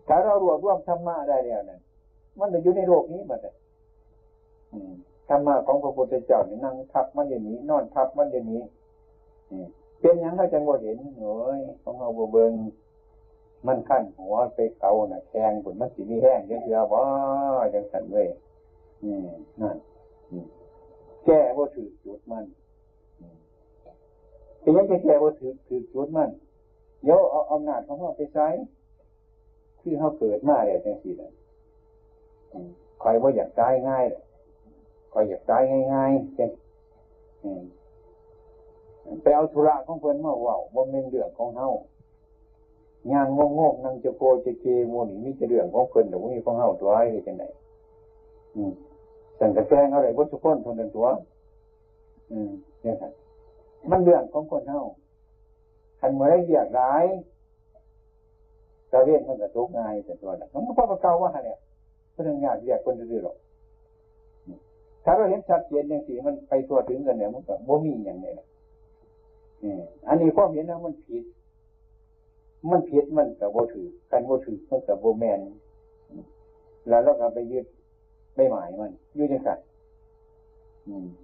ถ้าเรารวบรวมธรรมะได้แล้วนั่นมันจะอยู่ในโลกนี้บัดนี้ธรรมะของพระพุทธเจ้านี่นั่งทับมันอย่างนี้นอนทับมันอย่างนี้เป็นอย่างเราจังบ่เห็นโอ้ยของเราบ่เบิ่งมันขั้นหัวไปเกาน่ะแข็งผลมันสิมีแห้งจังเทื่อบ่จังซั่นเว้ยนี่นั่นแก้บ่ถูกจุดมันเป็นยังจะแก้บ่ถูกถูกจุดมันเดี๋ยวเอาอำนาจของเราไปใช้คือเฮาเกิดมาแล้วจังซี่น่ะใครบ่อยากตายง่ายใครอยากตายง่ายๆจังไปเอาธุระของเพิ่นมาเว้าบ่แม่นเรื่องของเฮาย่างงงๆนั่งจะโกจะเกโมนี่มีแต่เรื่องของเพิ่นดอกมีของเฮาตัวไอ้จังได๋อืมสั่งกระแสงเอาได้บ่ทุกคนเท่านั้นตัวอืมจังซั่นมันเรื่องของคนเฮาคันเมื่อได้เรียกหลายตะเวนมันก็ตกง่ายแต่ตัวน่ะมันก็พอเก่าว่าเนี่ยเพิ่นญาติเรียกคนซื่อๆหรอกถ้าเราเห็นชัดเจนจังซี่มันไปทั่วถึงกันเนี่ยมันก็บ่มีหยังนี่แหละอืมอันนี้ความเห็นแล้วมันผิดมันผิดมันก็บ่ถูกกันบ่ถูกมันก็บ่แม่นแล้วเราก็ไปยึดไม่หมายมันอยู่จังซั่นอืม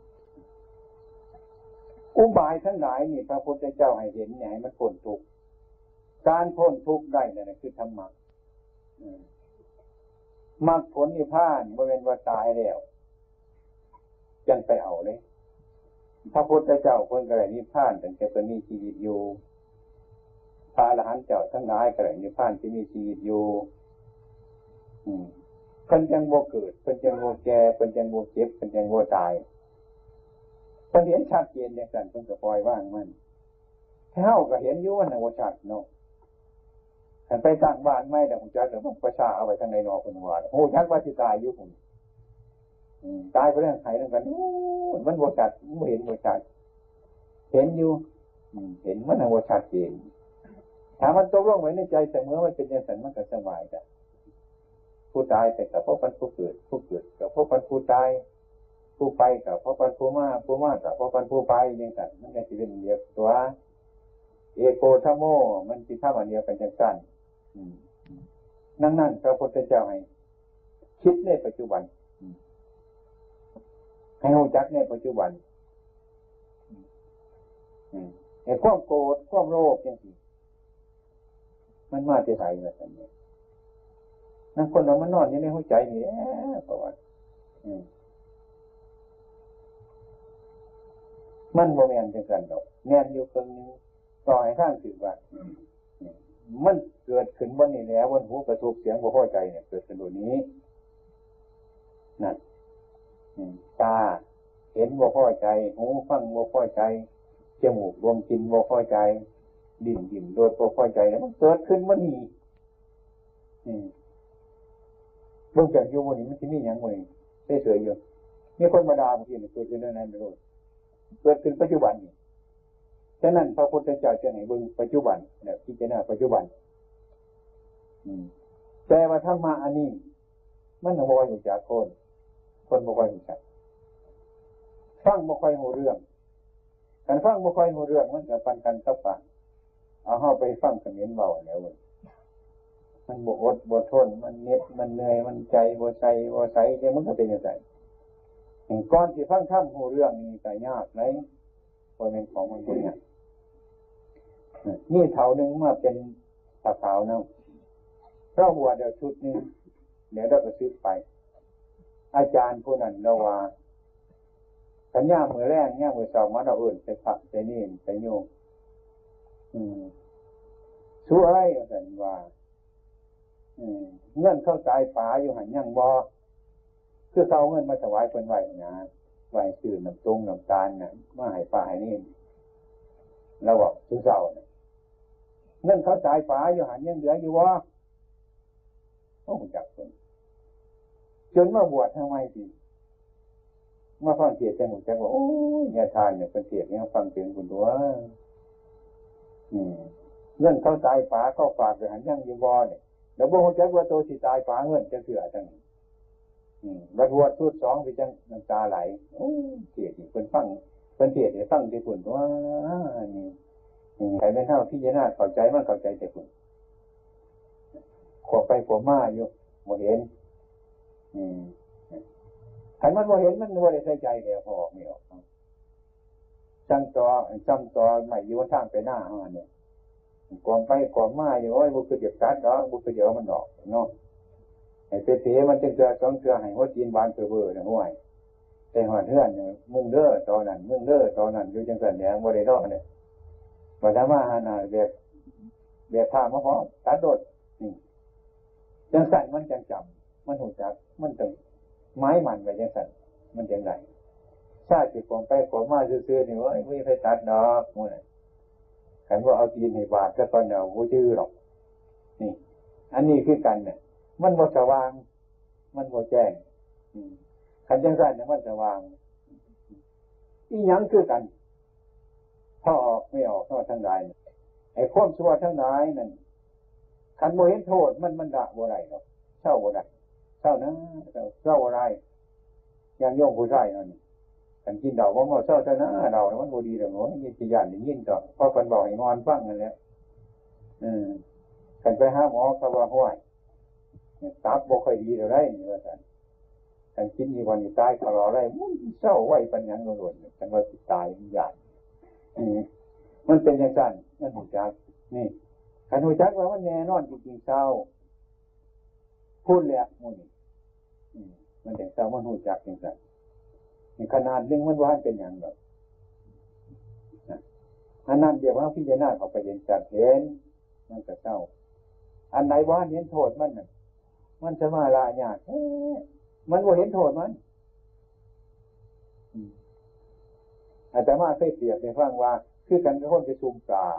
อุบายทั้งหลายนี่พระพุทธเจ้าให้เห็นให้มันพ้นทุกข์การพ้นทุกข์ได้นั่นคือธรรมะอืมมรรคผลนิพพานบ่แม่นว่าตายแล้วจังไปเอาเลยพระพุทธเจ้าเพิ่นก็ได้นิพพานตั้งแต่เพิ่นมีชีวิตอยู่พระอรหันต์เจ้าทั้งหลายก็ได้นิพพานที่มีชีวิตอยู่อืมเพิ่นจังบ่เกิดเพิ่นจังบ่แก่เพิ่นจังบ่เจ็บเพิ่นจังบ่ตายเพิ่นเห็นชัดเจนจังซั่นเพิ่นก็ปล่อยวางมันเฮาก็เห็นอยู่ว่าน่ะบ่ชัดเนาะคันไปสร้างบ้านใหม่แล้วฮู้จักแล้วประชาเอาไว้ทางไหนเนาะเพิ่นว่าฮู้จักว่าสิตายอยู่พุ่นอืมตายไปแล้วไผนำกันโอ้มันบ่ชัดบ่เห็นบ่ชัดเห็นอยู่อืมเห็นมันน่ะบ่ชัดเจนถ้ามันตกลงไว้ในใจเสมอว่าเป็นจังซั่นมันก็สบายจ้ะผู้ตายแต่ก็เพราะมันผู้เกิดผู้เกิดก็เพราะมันผู้ตายผู้ไปก็เพราะมันผู้มาผู้มาก็เพราะมันผู้ไปจังซั่นมันก็สิเป็นเดียวตัวเอโกธัมโมมันสิทำอันเดียวกันจังซั่นอืมนั่นนั่นพระพุทธเจ้าให้คิดในปัจจุบันให้รู้จักในปัจจุบันอืมไอ้ความโกรธความโลภจังซี่มันมาที่ไสแบบนี้นั่นคนเรามันนอนอยู่ในหัวใจนี่แหละเพราะว่าอืมมันบ่แม่นจังซั่นดอกแม่นอยู่เพิ่นต่อให้ทางถือว่ามันเกิดขึ้นบนนี้แล้วบนหูกระทบเสียงบ่พอใจเนี่ยเกิดขึ้นโดยนี้นั่นตาเห็นบ่พอใจหูฟังบ่พอใจจมูกรวมกินบ่พอใจลิ้นยิ้มโดยบ่พอใจแล้วมันเกิดขึ้นมันนี่อืมเบิ่งจากอยู่บนนี้มันสิมีหยังบ่นี่เฉยๆอยู่มีคนมาด่าบางทีมันเกิดขึ้นได้นั้นไม่รู้เกิดขึ้นปัจจุบันนี่ฉะนั้นพระพุทธเจ้าจะให้เบิ่งปัจจุบันเนี่ยพิจารณาปัจจุบันอืมแต่ว่าธรรมะอันนี้มันบ่ค่อยรู้จักคนคนบ่ค่อยรู้จักฟังบ่ค่อยรู้เรื่องการฟังบ่ค่อยรู้เรื่องมันก็ปันกันกับปากเอาเฮาไปฟังเขมรเว้าแล้วเว้ยมันบ่อดบ่ทนมันเหน็ดมันเหนื่อยมันใจบ่ใส่บ่ใสจังมันก็เป็นจังได๋ก่อนสิฟังธรรมรู้เรื่องนี่ก็ยากเลยบ่แม่นของมันบ่ยากนี่เท่านึงมาเป็นตาขาวนำเราบวชเดี๋ยวชุดนึงเดี๋ยวเราก็ซื้อไปอาจารย์ผู้นั้นเราว่าสัญญามื้อแรกเนี่ยมื้อสองมาเราเอิ้นไปพระไปนี่ไปโยมอืมสู้อะไรว่าซั่นว่าอืมเงินเข้าตายป๋าอยู่หั่นยังบ่คือเอาเงินมาถวายเพิ่นไว้นะไว้ซื้อน้ำตรงน้ำตาลน่ะมาให้ป๋าให้นี่เราบอกสู้เจ้าน่ะเงินเขาตายป๋าอยู่หั่นยังเหลืออยู่บ่โอ้จักเพิ่นจนมาบวชทำไมสิมาฟังเทศน์จังจักว่าโอ้ยญาติทานเนี่ยเพิ่นเทศน์เนี่ยฟังเสียงพุ่นตัวอืมเงินเขาตายป๋าเขาฝากไว้หั่นยังอยู่บ่เนี่ยแล้วบ่ฮู้จักว่าโตสิตายป๋าเงินจะเสือจังอืมบัดบวชสุดสองสิจังน้ำตาไหลโอ้เทศน์นี่เพิ่นฟังเพิ่นเทศน์ให้ฟังที่พุ่นตัวนี่อืมใครเป็นเฮาพิจารณาเข้าใจมันเข้าใจแต่พุ่นขวบไปขวบมาอยู่บ่เห็นอืมถ้ามันบ่เห็นมันบ่ได้ใส่ใจเดี๋ยวพอออกไม่ออกจังต่อจำต่อใหม่อยู่ทางไปหน้าเฮาเนี่ยก่อนไปก่อนมาอยู่โอ้ยบ่คือเจ็บกัดดอกบ่คือเดี๋ยวมันดอกเนาะไอ้เสียมันจังเทื่อสองเทื่อให้หัวจีนบานเปื้อๆน่ะห้วยแต่หอดเฮือนมึงเด้อตอนนั้นมึงเด้อตอนนั้นอยู่จังซั่นแหละบ่ได้ดอกเนี่ยบ่ได้มาหาหน้าแบบแบบพามาพอตัดโดดนี่จังซั่นมันจังจำมันฮู้จักมันต้องไม้มันไว้จังซั่นมันจังได๋ชาติสิของไปของมาซื่อๆนี่ว่าไม่ไปตัดดอกมื้อนั้นคันว่าเอาตีนให้บาดก็ตอนเดียวบ่ชื่อหรอกนี่อันนี้คือกันเนี่ยมันบ่สว่างมันบ่แจ้งอืมคันจังซั่นเนี่ยมันสว่างอีหยังคือกันพอออกไม่ออกเท่าทั้งหลายไอ้ความชั่วทั้งหลายนั่นคันบ่เห็นโทษมันมันละบ่ได้หรอกเศร้าบ่ได้เศร้านะเศร้าเศร้าอะไรอย่างโยมผู้ชายนั่นกันกินดอกบ่เมาเศร้าซะนะเรามันบ่ดีดอกเนาะมีสิย่านได้ยินดอกเพราะเพิ่นบอกให้นอนฟังนั่นแหละเออกันไปหาหมอเขาว่าห้วยตับบ่ค่อยดีเท่าไรนี่ว่าซั่นกันกินอีวันนี้ตายคลออะไรมันเศร้าไว้ปัญญังโดนๆกันว่าสิตายมันย่านอือมันเป็นจังซั่นมันฮู้จักนี่คันฮู้จักว่ามันแน่นอนจริงๆเศร้าพูดแล้วมื้อนี้อืมมันจังเศร้ามันฮู้จักจังซั่นนี่ขนาดนึงมันว่าเป็นหยังดอกอันนั้นเดี๋ยวว่าพิจารณาเข้าไปเห็นจัดเห็นมันก็เศร้าอันไหนว่าเห็นโทษมันน่ะมันสมาลายากเอ๊ะมันบ่เห็นโทษมันอาจารย์มาเคยเปรียบให้ฟังว่าคือกันกับคนไปซุ่มปลา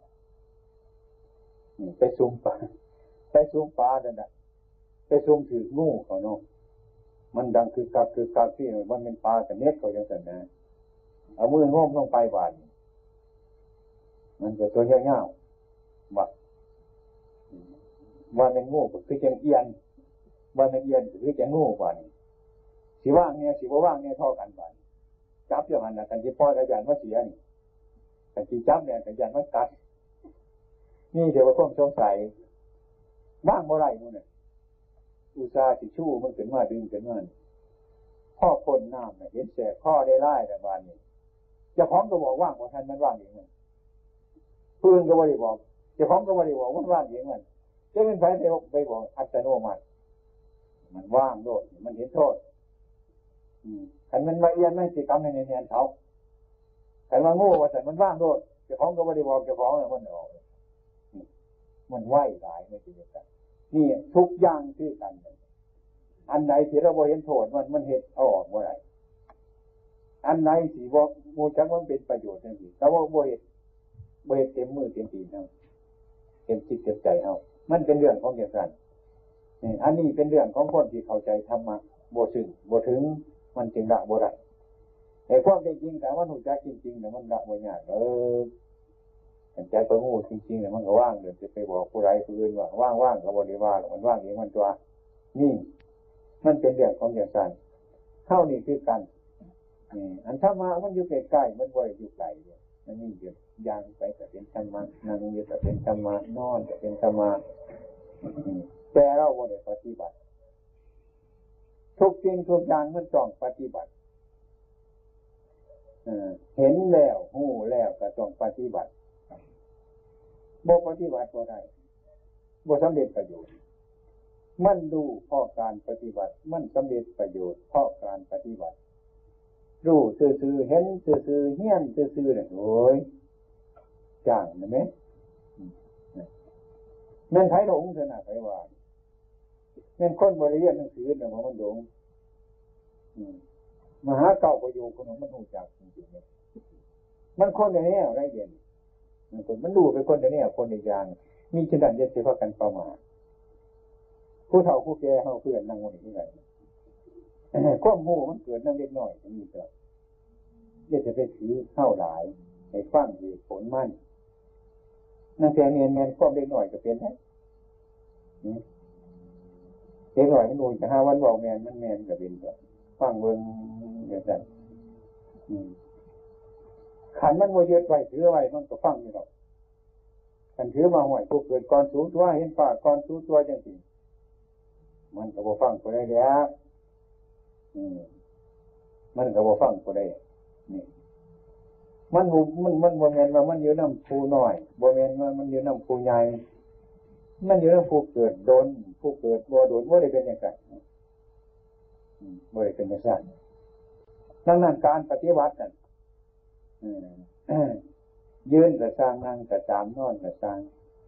ไปซุ่มปลาไปซุ่มปลานั่นน่ะไปซุ่มถืองูเขาเนาะมันดังคือกับคือกับที่มันเป็นปลากับเน็ตเขาจังซั่นนะเอามือง้มลงไปบาดมันก็ตัวยาวๆว่าว่าเป็นงูก็คือจังเอียนว่าเป็นเอียนก็คือจังงูบาดสิว่างเนี่ยสิบ่ว่างเนี่ยเท่ากันบาดจับอย่างนั้นน่ะกันสิปล่อยอาจารย์ว่าเสียนี่กันสิจับเนี่ยอาจารย์ว่ากัดนี่เดี๋ยวว่าความสงสัยว่างบ่ได้มื้อน่ะอุตส่าห์สิชู้มันขึ้นมาดึงขึ้นมาพ่อคนน้ำน่ะเห็นแสบข้อได้ร้ายแต่บาดนี้เจ้าของก็บอกว่างบ่ทันมันว่างเองมันปืนก็บ่ได้บอกเจ้าของก็บ่ได้บอกมันว่างเองมันจะเป็นไผได้ไปบอกอัตโนมัติมันว่างโลดมันเห็นโทษอืมคันมันละเอียดมันสิกรรมให้เนียนๆเขาคันว่าโง่ว่าซั่นมันว่างโลดเจ้าของก็บ่ได้บอกเจ้าของน่ะมันออกมันไหวหลายไม่สิจังนี่ทุกอย่างคือกันอันไหนที่เราบ่เห็นโทษมันมันเฮ็ดเอาออกบ่ได้อันไหนสิบ่ฮู้จักมันเป็นประโยชน์จังซี่แต่ว่าบ่เฮ็ดบ่เฮ็ดเต็มมือเต็มตีนเฮาเต็มจิตเต็มใจเฮามันเป็นเรื่องของอย่างนั้นนี่อันนี้เป็นเรื่องของคนที่เข้าใจธรรมะบ่ถึงบ่ถึงมันจึงละบ่ได้ไอ้ความจริงแต่ว่าฮู้จักจริงๆเนี่ยมันละบ่ยากเออแต่ใจก็งูจริงๆเนี่ยมันก็ว่างเดี๋ยวจะไปบอกผู้ใดผู้อื่นว่าว่างๆก็บ่ได้ว่ามันว่างเองมันตัวนี่มันเป็นเรื่องของอย่างนั้นเท่านี้คือกันนี่อันธรรมะมันอยู่ใกล้ๆมันบ่ได้อยู่ไกลเนี่ยมันนี่อยู่ย่างไปก็เป็นธรรมะนั่งอยู่ก็เป็นธรรมะนอนก็เป็นธรรมะแต่เราบ่ได้ปฏิบัติทุกสิ่งทุกอย่างมันต้องปฏิบัติเห็นแล้วหู้แล้วก็ต้องปฏิบัติบ่ปฏิบัติบ่ได้บ่สำเร็จประโยชน์มันดูเพราะการปฏิบัติมันสำเร็จประโยชน์เพราะการปฏิบัติรู้ซื่อๆเห็นซื่อๆเฮี้ยนซื่อๆเนี่ยโอ้ยจ้างนะแม่แม่นไผหลงเถอะนะไผว่าแม่นคนบ่ได้เรียนหนังสือเนี่ยมันหลงมหาเก่าประโยชน์คนนั้นมันรู้จักจริงๆเนี่ยมันคนในแนวไรเด่นมันคนมันดูเป็นคนในแนวคนในอย่างมีฉะนั้นจะสิพากันประมาทผู้เฒ่าผู้แก่เฮาเพื่อนนั่งอยู่นี่ไงความโง่มันเกิดนำเล็กน้อยมีก็จะจะไปถือเข้าหลายให้ฟังเหตุผลมันนั่นแต่เนียนแม่นความเล็กน้อยก็เป็นได้เล็กน้อยมันนูนจะหาวันบอกแม่นมันแม่นก็เป็นก็ฟังเบิ่งอย่างนั้นขันมันบ่ยึดไว้ถือไว้มันก็ฟังอยู่ดอกกันถือมาห่วยผู้เกิดก่อนสูงตัวเห็นป่าก่อนสูงตัวจังสิมันก็บ่ฟังผู้ใดแล้วอืมมันก็บ่ฟังผู้ใดนี่มันมันมันบ่แม่นว่ามันอยู่นำผู้น้อยบ่แม่นว่ามันอยู่นำผู้ใหญ่มันอยู่นำผู้เกิดโดนผู้เกิดบ่โดนบ่ได้เป็นอย่างนั้นอืมบ่ได้เป็นอย่างนั้นดังนั้นการปฏิบัตินั่นอืมยืนก็สร้างนั่งก็ตามนอนก็สร้าง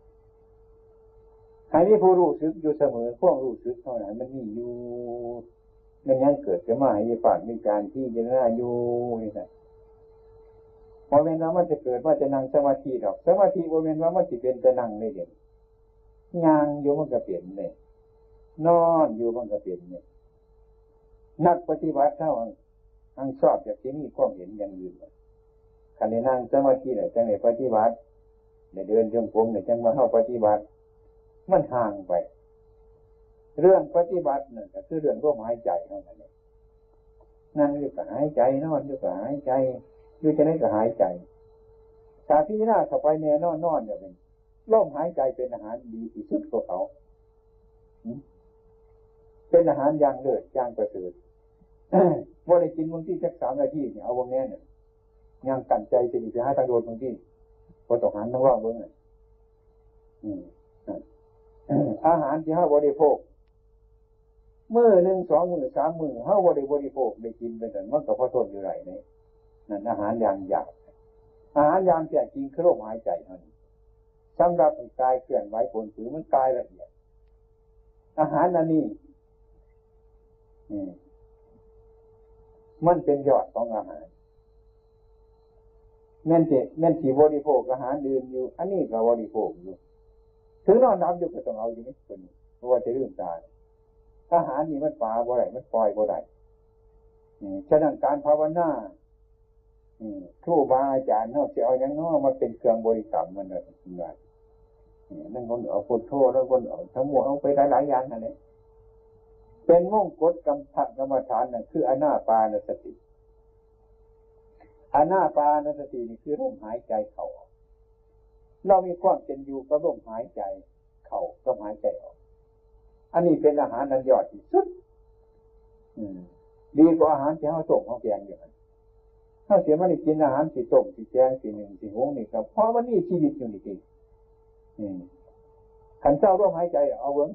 ให้มีผู้รู้สึกอยู่เสมอความรู้สึกเท่านั้นมันมีอยู่มันยังเกิดขึ้นมาให้มีปากมีการที่จะน่าอยู่นี่แหละพอเว้นว่ามันจะเกิดว่าจะนั่งสมาธิดอกสมาธิพอเว้นว่ามันจะเป็นจะนั่งได้เด่นย่างอยู่มันก็เปลี่ยนเลยนอนอยู่มันก็เปลี่ยนเลยนักปฏิบัติเท่าอังชอบจากที่นี่ความเห็นอย่างอื่นคันในนั่งสมาธิเนี่ยจังในปฏิบัติในเดินจงกรมเนี่ยจังมาเข้าปฏิบัติมันห่างไปเรื่องปฏิบัตินั่นก็คือเรื่องร่วมหายใจเท่านั้นเองนั่งอยู่กับหายใจนอนอยู่กับหายใจอยู่จะได้กับหายใจถ้าพิจารณาเข้าไปแน่นอนนอนอย่างนี้ลมหายใจเป็นอาหารดีที่สุดของเขาเป็นอาหารอย่างเลิศอย่างประเสริฐว่าได้กินบางที่สักสามนาทีเนี่ยเอาวงแน่เนี่ยยังกันใจจะดีจะให้ทางโดนบางที่พอตกหันต้องรอบเบื้องเลยอาหารที่ห้าบริโภคมื้อหนึ่งสองมื้อสามมื้อห้าบริบริโภคได้กินเป็นแต่มันก็พอทนอยู่ไรเนี่ยนั่นอาหารอย่างหยาบอาหารอย่างแก่จริงคือลมหายใจนั่นสำหรับกายเคลื่อนไหวผลถือมันกายละเอียดอาหารอันนี้มันเป็นยอดของอาหารแม่นเจ็แม่นสีบริโภคอาหารดื่มอยู่อันนี้ก็บริโภคอยู่ถึงนอนน้ำอยู่ก็ต้องเอาอยู่นี่คนเพราะว่าจะลืมตาอาหารนี่มันปลาบ่ได้มันปล่อยบ่ได้ฉะนั้นการภาวนาครูบาอาจารย์เขาจะเอาอย่างน้อยมันเป็นเครื่องบริกรรมมันเลยจริงๆนั่นคนเอาพุทโธแล้วคนเอาทั้งหมดเอาไปหลายๆอย่างนั่นเองเป็นมงคลกรรมฐานกรรมฐานนั่นคืออนาปานสติอนาปานสตินี่คือลมหายใจเข้าออกเรามีความเป็นอยู่กับลมหายใจเข้ากับหายใจออกอันนี้เป็นอาหารนันยอดที่สุดดีกว่าอาหารที่เขาต้มเขาแกงอย่างนั้นถ้าเสียมันกินอาหารสีต้มสีแกงสีหนึ่งสีหงนี่ครับเพราะมันนี่ชีวิตอยู่นี่จริงขันเจ้าลมหายใจเอาเบิ้ง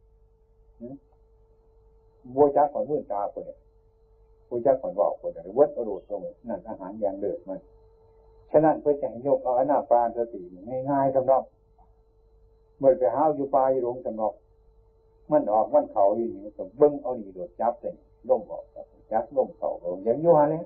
บัวจักก่อนมื่นตาคนเนี่ยบัวจักก่อนบอกคนเนี่ยวัดอรูดตรงนั่นอาหารอย่างเดือดมันฉะนั้นเพื่อจะให้ยกเอาอนาปานสติง่ายๆสำหรับเมื่อไปห้าวอยู่ปลายลงสำหรับมันออกมันเข่าอยู่นี่ก็เบิ้งเอาดีโดดจับเลยล่มออกจับล่มเข่าลงยังยั่วเลย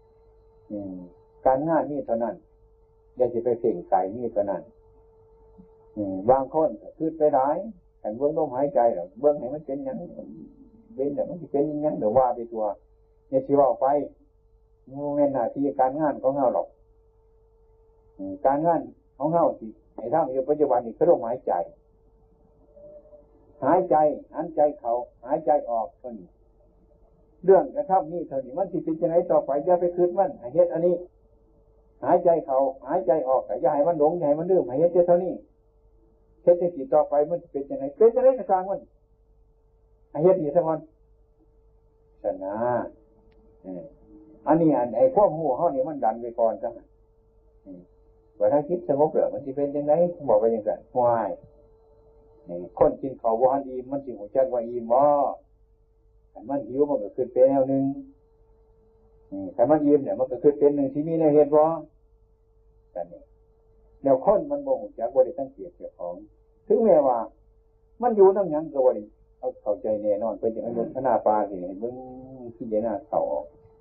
การงานนี่เท่านั้นอย่าจะไปเพ่งไก่นี่เท่านั้นบางคนคือไปได้แต่เบื้องลมหายใจหรอเบื้องไหนมันเป็นยังเป็นแต่มันเป็นยังเดี๋ยวว่าไปตัวเนี่ยที่ว่าไปงูเงินหน้าที่การงานของเราหรอกการงานของเราที่ในทางอยู่ปัจจุบันนี่คือลมหายใจหายใจหายใจเขาหายใจออกเท่านี้เรื่องกระทำนี่เท่านี้มันที่เป็นจะไหนต่อไปอย่าไปคืนมันให้เฮ็ดอันนี้หายใจเขาหายใจออกอย่าให้มันหลงอย่าให้มันดื้อให้เฮ็ดเท่านี้เฮ็ดสิ่งต่อไปมันเป็นจะไหนเป็นจะไหนกระซังมันให้เฮ็ดนี่ทั้งวันชนะอันนี้อันไอ้พวกหัวเขานี่มันดันไปก่อนซะว่าถ้าคิดสงบแล้วมันจะเป็นยังไงบอกไปยังไงวายคนกินข้าวบ่ทันอิ่มมันสิหัวใจว่าอิ่มบ่แต่มันหิวมันก็ขึ้นเป็นแนวนึงแต่มันอิ่มเนี่ยมันก็ขึ้นเป็นหนึ่งที่มีในเหตุบ่แต่นี่แนวคนมันบ่หัวใจบ่ได้ตั้งเกียรติเจ้าของถึงแม้ว่ามันอยู่น้ำยังก็บ่ได้เอาเข้าใจแน่นอนเป็นอย่างนั้นพระนาปาสิเห็นมึงที่เจน่าเข้าออก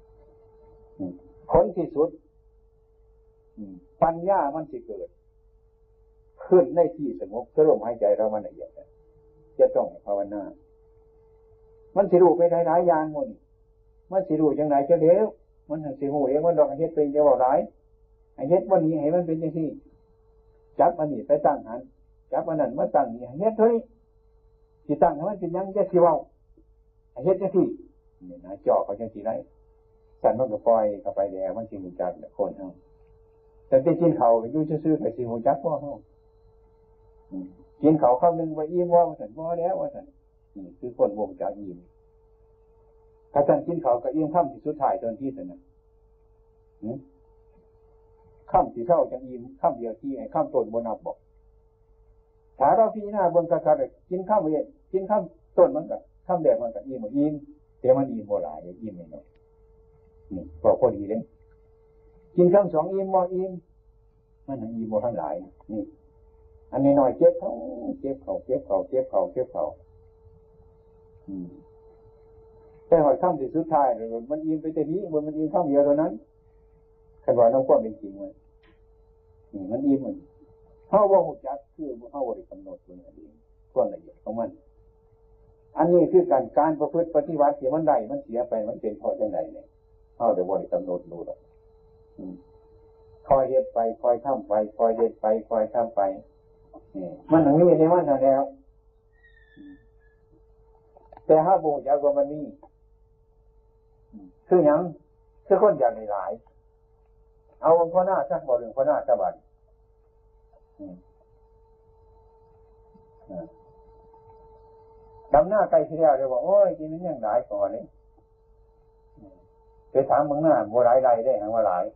คนที่สุดปัญญามันสิเกิดขึ้นในที่สงบคือลมหายใจเรามันละเอียดจะต้องภาวนามันสิรู้ไปหลายๆอย่างหมดมันสิรู้จังไหนจะเลี้ยวมันสิหูเองมันดอกเฮ็ดเป็นจะบอกร้ายไอ้เฮ็ดวันนี้ให้มันเป็นจังซี่จับอันนี้ไปตั้งหันจับอันนั้นมาตั้งนี่เฮ็ดเท่านี้สิตั้งให้มันเป็นยังจะสิเว้าไอ้เฮ็ดจังซี่นี่นะจ่อเขาจังซี่ได้สั่นมันก็ปล่อยเข้าไปแล้วมันสิรู้จักคนเฮาแต่ไปกินข้าวอยู่ซื่อๆก็สิรู้จักพวกเฮากินเขาเข้านึงว่าอิ่มว่าสันว่าแล้วว่าสันนี่คือคนวงจากอิ่มถ้าท่านกินเขาก็อิ่มข้ามที่สุดท้ายตอนที่สันนะข้ามที่เท่าจังอิ่มข้ามเดียวที่ไอ้ข้ามต้นบนนับบอกถ้าเราพิจารณาบนกระดาษกินข้ามเรียนกินข้ามต้นมันกับข้ามแดดมันกับอิ่มอิ่มแต่มันอิ่มโบราณอิ่มไม่น้อยนี่บอกพอดีเลยกินข้ามสองอิ่มบ่อิ่มมันอิ่มโบทั้งหลายนี่อันนี้หน่อยเจ็บเขาเจ็บเขาเจ็บเขาเจ็บเขาเจ็บเขาแต่หอยข้ามที่สุดท้ายเลยมันอิ่มไปแต่นี้มันมันอิ่มข้ามเดียวเท่านั้นขันว่าน้องความเป็นจริงมันมันอิ่มมันเขาว่าหุจักคือเขาบริกำหนดตัวนี้ความละเอียดของมันอันนี้คือการการประพฤติปฏิบัติเสียมันได้มันเสียไปมันเป็นเพราะจังไดเนี่ยเขาเดี๋ยวบริกำหนดดูหรอกคอยเฮ็ดไปคอยทำไปคอยเฮ็ดไปคอยทำไปมันอย่างนี้ในมันแล้วแต่ห้าบุญจากว่ามันนี่คืออย่างคือคนอย่างหลายเอาองค์พ่อหน้าสักบ่หนึ่งพ่อหน้าสักวันดำหน้าไกลทีเดียวเดี๋ยวบอกโอ้ยกินมันยังหลายก่อนเลยไปถามมึงหน้าโบหลายใดได้หางว่าหลาย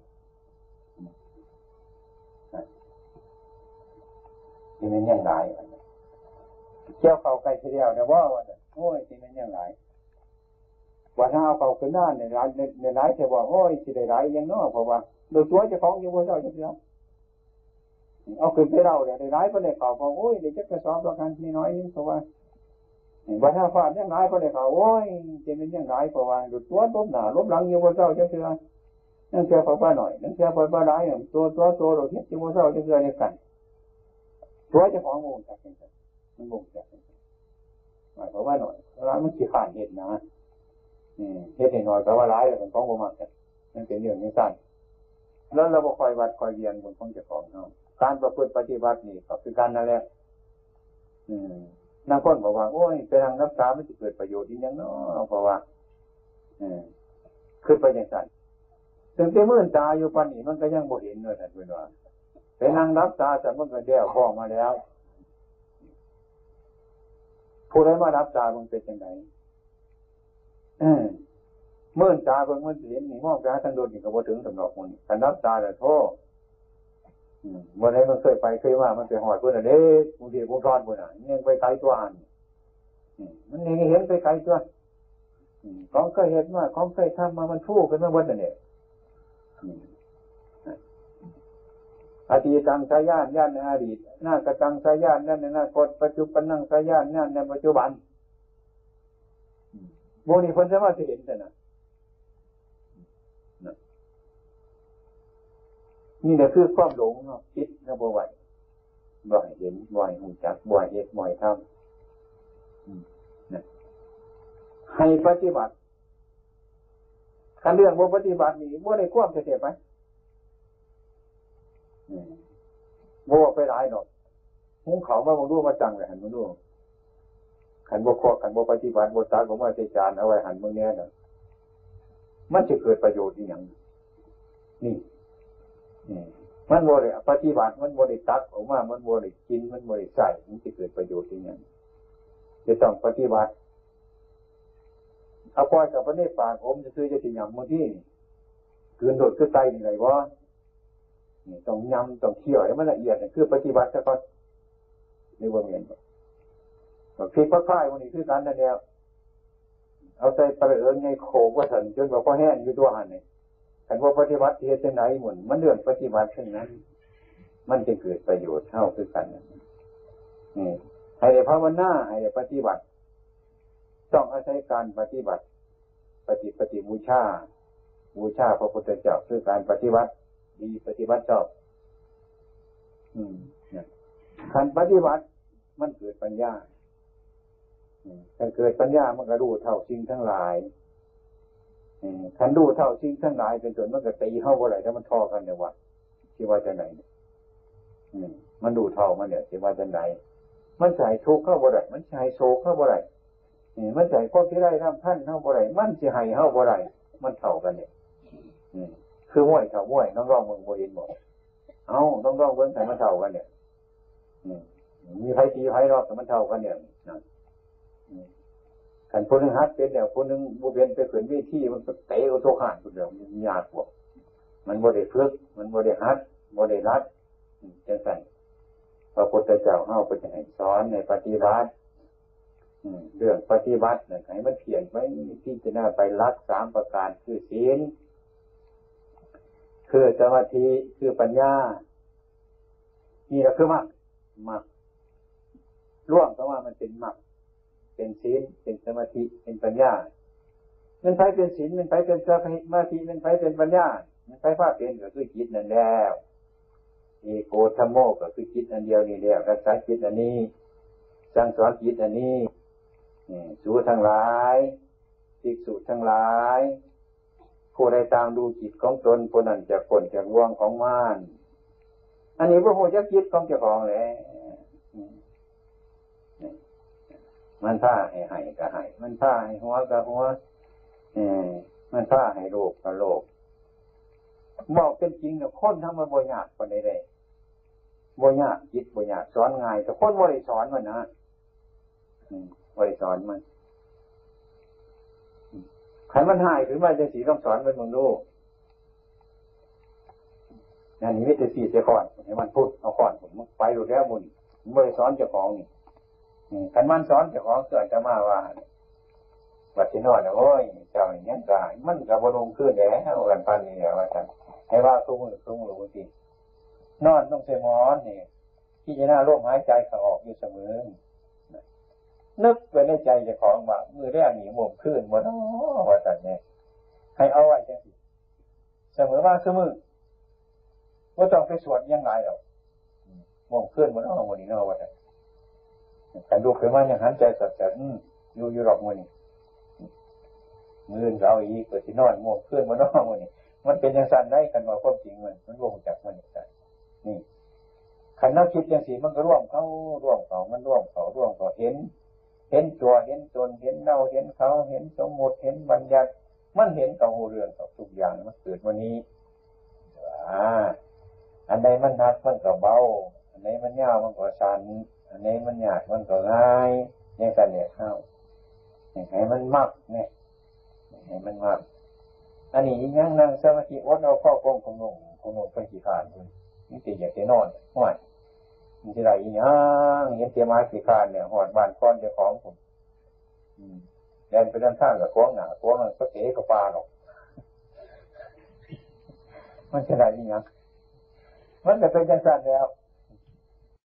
กินมันยังหลายเจ้าเขาไกลทีเดียวเดี๋ยวว่าว่าโอ้ยกินมันยังหลายว่าถ้าเอาเขาขึ้นหน้าในร้านในร้านจะบอกโอ้ยสิได้หลายยังน้อเพราะว่าโดยตัวเจ้าของอยู่บนเจ้าเจ้าเอาขึ้นไปเราเนี่ยในร้านก็ได้ข่าวบอกโอ้ยเดี๋ยวจะกระสอบประกันนิดน้อยนึงเพราะว่าว่าถ้าฟาดยังร้ายก็ได้ข่าวโอ้ยจะเป็นยังร้ายเพราะว่าโดยตัวล้มหนาล้มหลังอยู่บนเจ้าเจ้าเจ้านั่นเจ้าพอป้าหน่อยนั่นเจ้าพอป้าร้ายตัวตัวตัวเราเทียบอยู่บนเจ้าเจ้าเจ้าเนี่ยกันตัวเจ้าของวงจักเป็นมันวงจักเป็นหมายความว่าหน่อยร้ายมันขี้ขาดเห็ดนะเฮ็ดให้น้อยแต่ว่าร้ายมันต้องบ่มากกันนั่นเป็นเรื่องนี้สั้นแล้วเราบ่คอยวัดคอยเรียนบนของเจ้าของเนาะการประพฤติปฏิบัตินี่ก็คือการนั่นแหละอืมบางคนบอกว่าโอ้ยไปทางรักษามันจะเกิดประโยชน์อีหยังเนาะเพราะว่าเออคือไปจังซั่นถึงแต่มื่นตาอยู่ปานนี้มันก็ยังบ่เห็นเลยท่านเพิ่นว่าไปนั่งรักษาแต่มันก็แก้วพ้องมาแล้วผู้ใดมารักษามันเป็นจังไดเมื่อตาเบิ่งมันเห็นนี่มองตาทางโดนนี่ก็บ่ถึงสำหรับมันคันนับตาแต่โทษวันไหนมันเคยไปเคยมามันไปหอดเพิ่นน่ะเด้บางทีผมร้อนเพิ่นน่ะยังไปไกลตัวอันมันยังเห็นไปไกลตัวของเคยเห็นมาของเคยทำมามันฟู่ขึ้นมาเบิดนั่นแหละอดีตังสายานย่านในอดีตหน้ากตังสายานย่านในอนาคตปัจจุบันนังสายานย่านในปัจจุบันโมนี่เพิ่นสามารถจะเห็นแต่น่ะนี่แหละคือความหลงเนาะคิดนะบ่ไหวบ่ให้เห็นบ่ให้รู้จักบ่ให้เฮ็ดบ่ให้ทำนะให้ปฏิบัติคันเรื่องบ่ปฏิบัตินี่บ่ได้ความจะเสียไปบ่ไปหลายดอกหุงข้าวมาบ่รู้มาจังเลยหั่นบ่รู้ขันบ่ครอบขันบ่ปฏิบัติบ่ตัดบ่มาใส่จานเอาไว้หันมื้อนี้น่ะมันจะเกิดประโยชน์อีหยังนี่มันบ่ได้ปฏิบัติมันบ่ได้ตัดออกมามันบ่ได้กินมันบ่ได้ใส่มันจะเกิดประโยชน์อีหยังจะต้องปฏิบัติเอาปล่อยกับในปากผมจะซื้อจะสิหยังมื้อที่คืนโดดคือไตนี่ได้บ่นี่ต้องยำต้องเคี่ยวให้มันละเอียดนี่คือปฏิบัติซะก่อนนี่บ่แม่นบ่พริกผักไผ่วันนี้คือการนั่นแล้วเอาใส่ปลาเอิญในโขกว่าสันจนว่าพอแห้งอยู่ตัวหันนี่แต่ว่าปฏิบัติที่จะไหนหมุนมันเรื่องปฏิบัติเช่นนั้นมันจะเกิดประโยชน์เท่าคือกันนี่ให้ได้ภาวนาให้ได้ปฏิบัติต้องอาศัยการปฏิบัติปฏิปฏิบูชาบูชาพระพุทธเจ้าคือการปฏิบัติดีปฏิบัติชอบอืมเนี่ยการปฏิบัติมันเกิดปัญญาถ้าเกิดปัญญามันก็รู้เท่าสิ่งทั้งหลายคันรู้เท่าสิ่งทั้งหลายเป็นส่วนมันก็ตีเข้าบ่ได้ถ้ามันทอกันเนี่ยว่าที่ว่าจะไหนมันดูเท่ามันเนี่ยที่ว่าจะไหนมันใส่ทุกข์เข้าบ่ได้มันใส่โศกเข้าบ่ได้มันใส่ความที่ได้ทำท่านเข้าบ่ได้มันสิให้เข้าบ่ได้มันเท่ากันเนี่ยคือม้วยเท่าม้วยน้องร้องเมืองโบราณบอกเอ้าน้องร้องเมืองใส่มันเท่ากันเนี่ยมีไผตีไผรอบแต่มันเท่ากันเนี่ยนะขันคนหนึ่งฮัดเป็นเนี่ยคนหนึ่งบุเบนไปขืนวิธีมันเตะเอาโซขานคนเดียวมันยากกว่ามันบ่ได้ฝึกมันบ่ได้ฮัดบ่ได้รัดจังซั่นพระพุทธเจ้าเฮาก็จะให้สอนในปฏิบัติเรื่องปฏิบัติเนี่ยให้มันเขียนไว้พิจารณาไปรักสามประการคือศีลคือสมาธิคือปัญญานี่แหละคือมรรคมรรคร่วมเพราะว่ามันเป็นมรรคเป็นศีลเป็นสมาธิเป็นปัญญามันไปเป็นศีลมันไปเป็นสมาธิมันไปเป็นปัญญามันไปว่าเป็นก็คือจิตนั่นแล้วเอโกธัมโมก็คือจิตอันเดียวนี่แล้วรักษาจิตอันนี้สั่งสอนจิตอันนี้สูทั้งหลายภิกษุทั้งหลายผู้ใดตามดูจิตของตนผู้นั้นจะพ้นจากบ่วงของมารอันนี้พระโหจักจิตของเจ้าของแหละมันพาให้ให้ก็ให้มันพาให้หัวก็หัวเออมันพาให้โลภก็โลภบอกเป็นจริงเนี่ยคนทำมาบ่ยากปานใดได้บ่ยากจิตบ่ยากสอนง่ายแต่คนบ่ได้สอนมันนะอืมบ่ได้สอนมันใครมันหายถึงว่าจังสีต้องสอนมันมึงดูนั่นนี่วิธีสี่เจ้าก่อนให้มันพูดเอาก่อนผมไปดูแล้วบุญผมบ่ได้สอนเจ้าของนี่คันมันสอนเจ้าของเกิดจะมาว่าวัดที่นอนโอ้ยเจ้าอย่างนี้ก็มันก็บ่ลงขึ้นแล้วกันปานนี้ว่าซั่นให้ว่าทุกมื้อทุกมื้อบางทีนอนต้องใส่หมอนนี่พิจารณาลมหายใจเข้าออกอยู่เสมอนึกไว้ในใจเจ้าของว่ามื้อแรกนี่ม่วงขึ้นบ่เนาะว่าซั่นนี่ให้เอาไว้จังซี่เสมอว่าคือมื้อบ่ต้องไปสวดยังไงหรอกม่วงขึ้นบ่เนาะมื้อนี้เนาะว่าซั่นคันลุกขึ้นมาอย่างหันใจสัจๆอื้ออยู่อยู่หรอกมื้อนี้มื้อเราอีกก็สินอนม่วงขึ้นบ่เนาะมื้อนี้มันเป็นจังซั่นได้กันว่าความจริงมันมันบ่รู้จักมันจังซั่นนี่คันเราคิดจังซี่มันก็ร่วมเข้าร่วมเข้ามันร่วมเข้าร่วมเข้าเห็นเห็นตัวเห็นตนเห็นเราเห็นเขาเห็นสมมุติเห็นบัญญัติมันเห็นกับหูเรื่องกับทุกอย่างมันเกิดวันนี้อ่าอันใดมันหนักมันก็เบาอันไหนมันยาวมันก็สั้นอันไหนมันยากมันก็ง่ายเนี่ยกันเนี่ยเข้าให้มันมักเนี่ยให้มันมักอันนี้ยังนั่งสมาธิอดเอาเข้ากองของหนุ่มของหนุ่มเป็นขี้ขานเลยนี่ติอยากจะนอนห่วยมันจะไรอีกอย่างเห็นเตี้ยไม้ขี้ขานเนี่ยหอดบานก้อนเจ้าของผมแดนไปด้านข้างกับก้องหนาก้องมันก็เตะกับปลาหรอกมันจะไรอีกอย่างมันจะเป็นจังสันแล้ว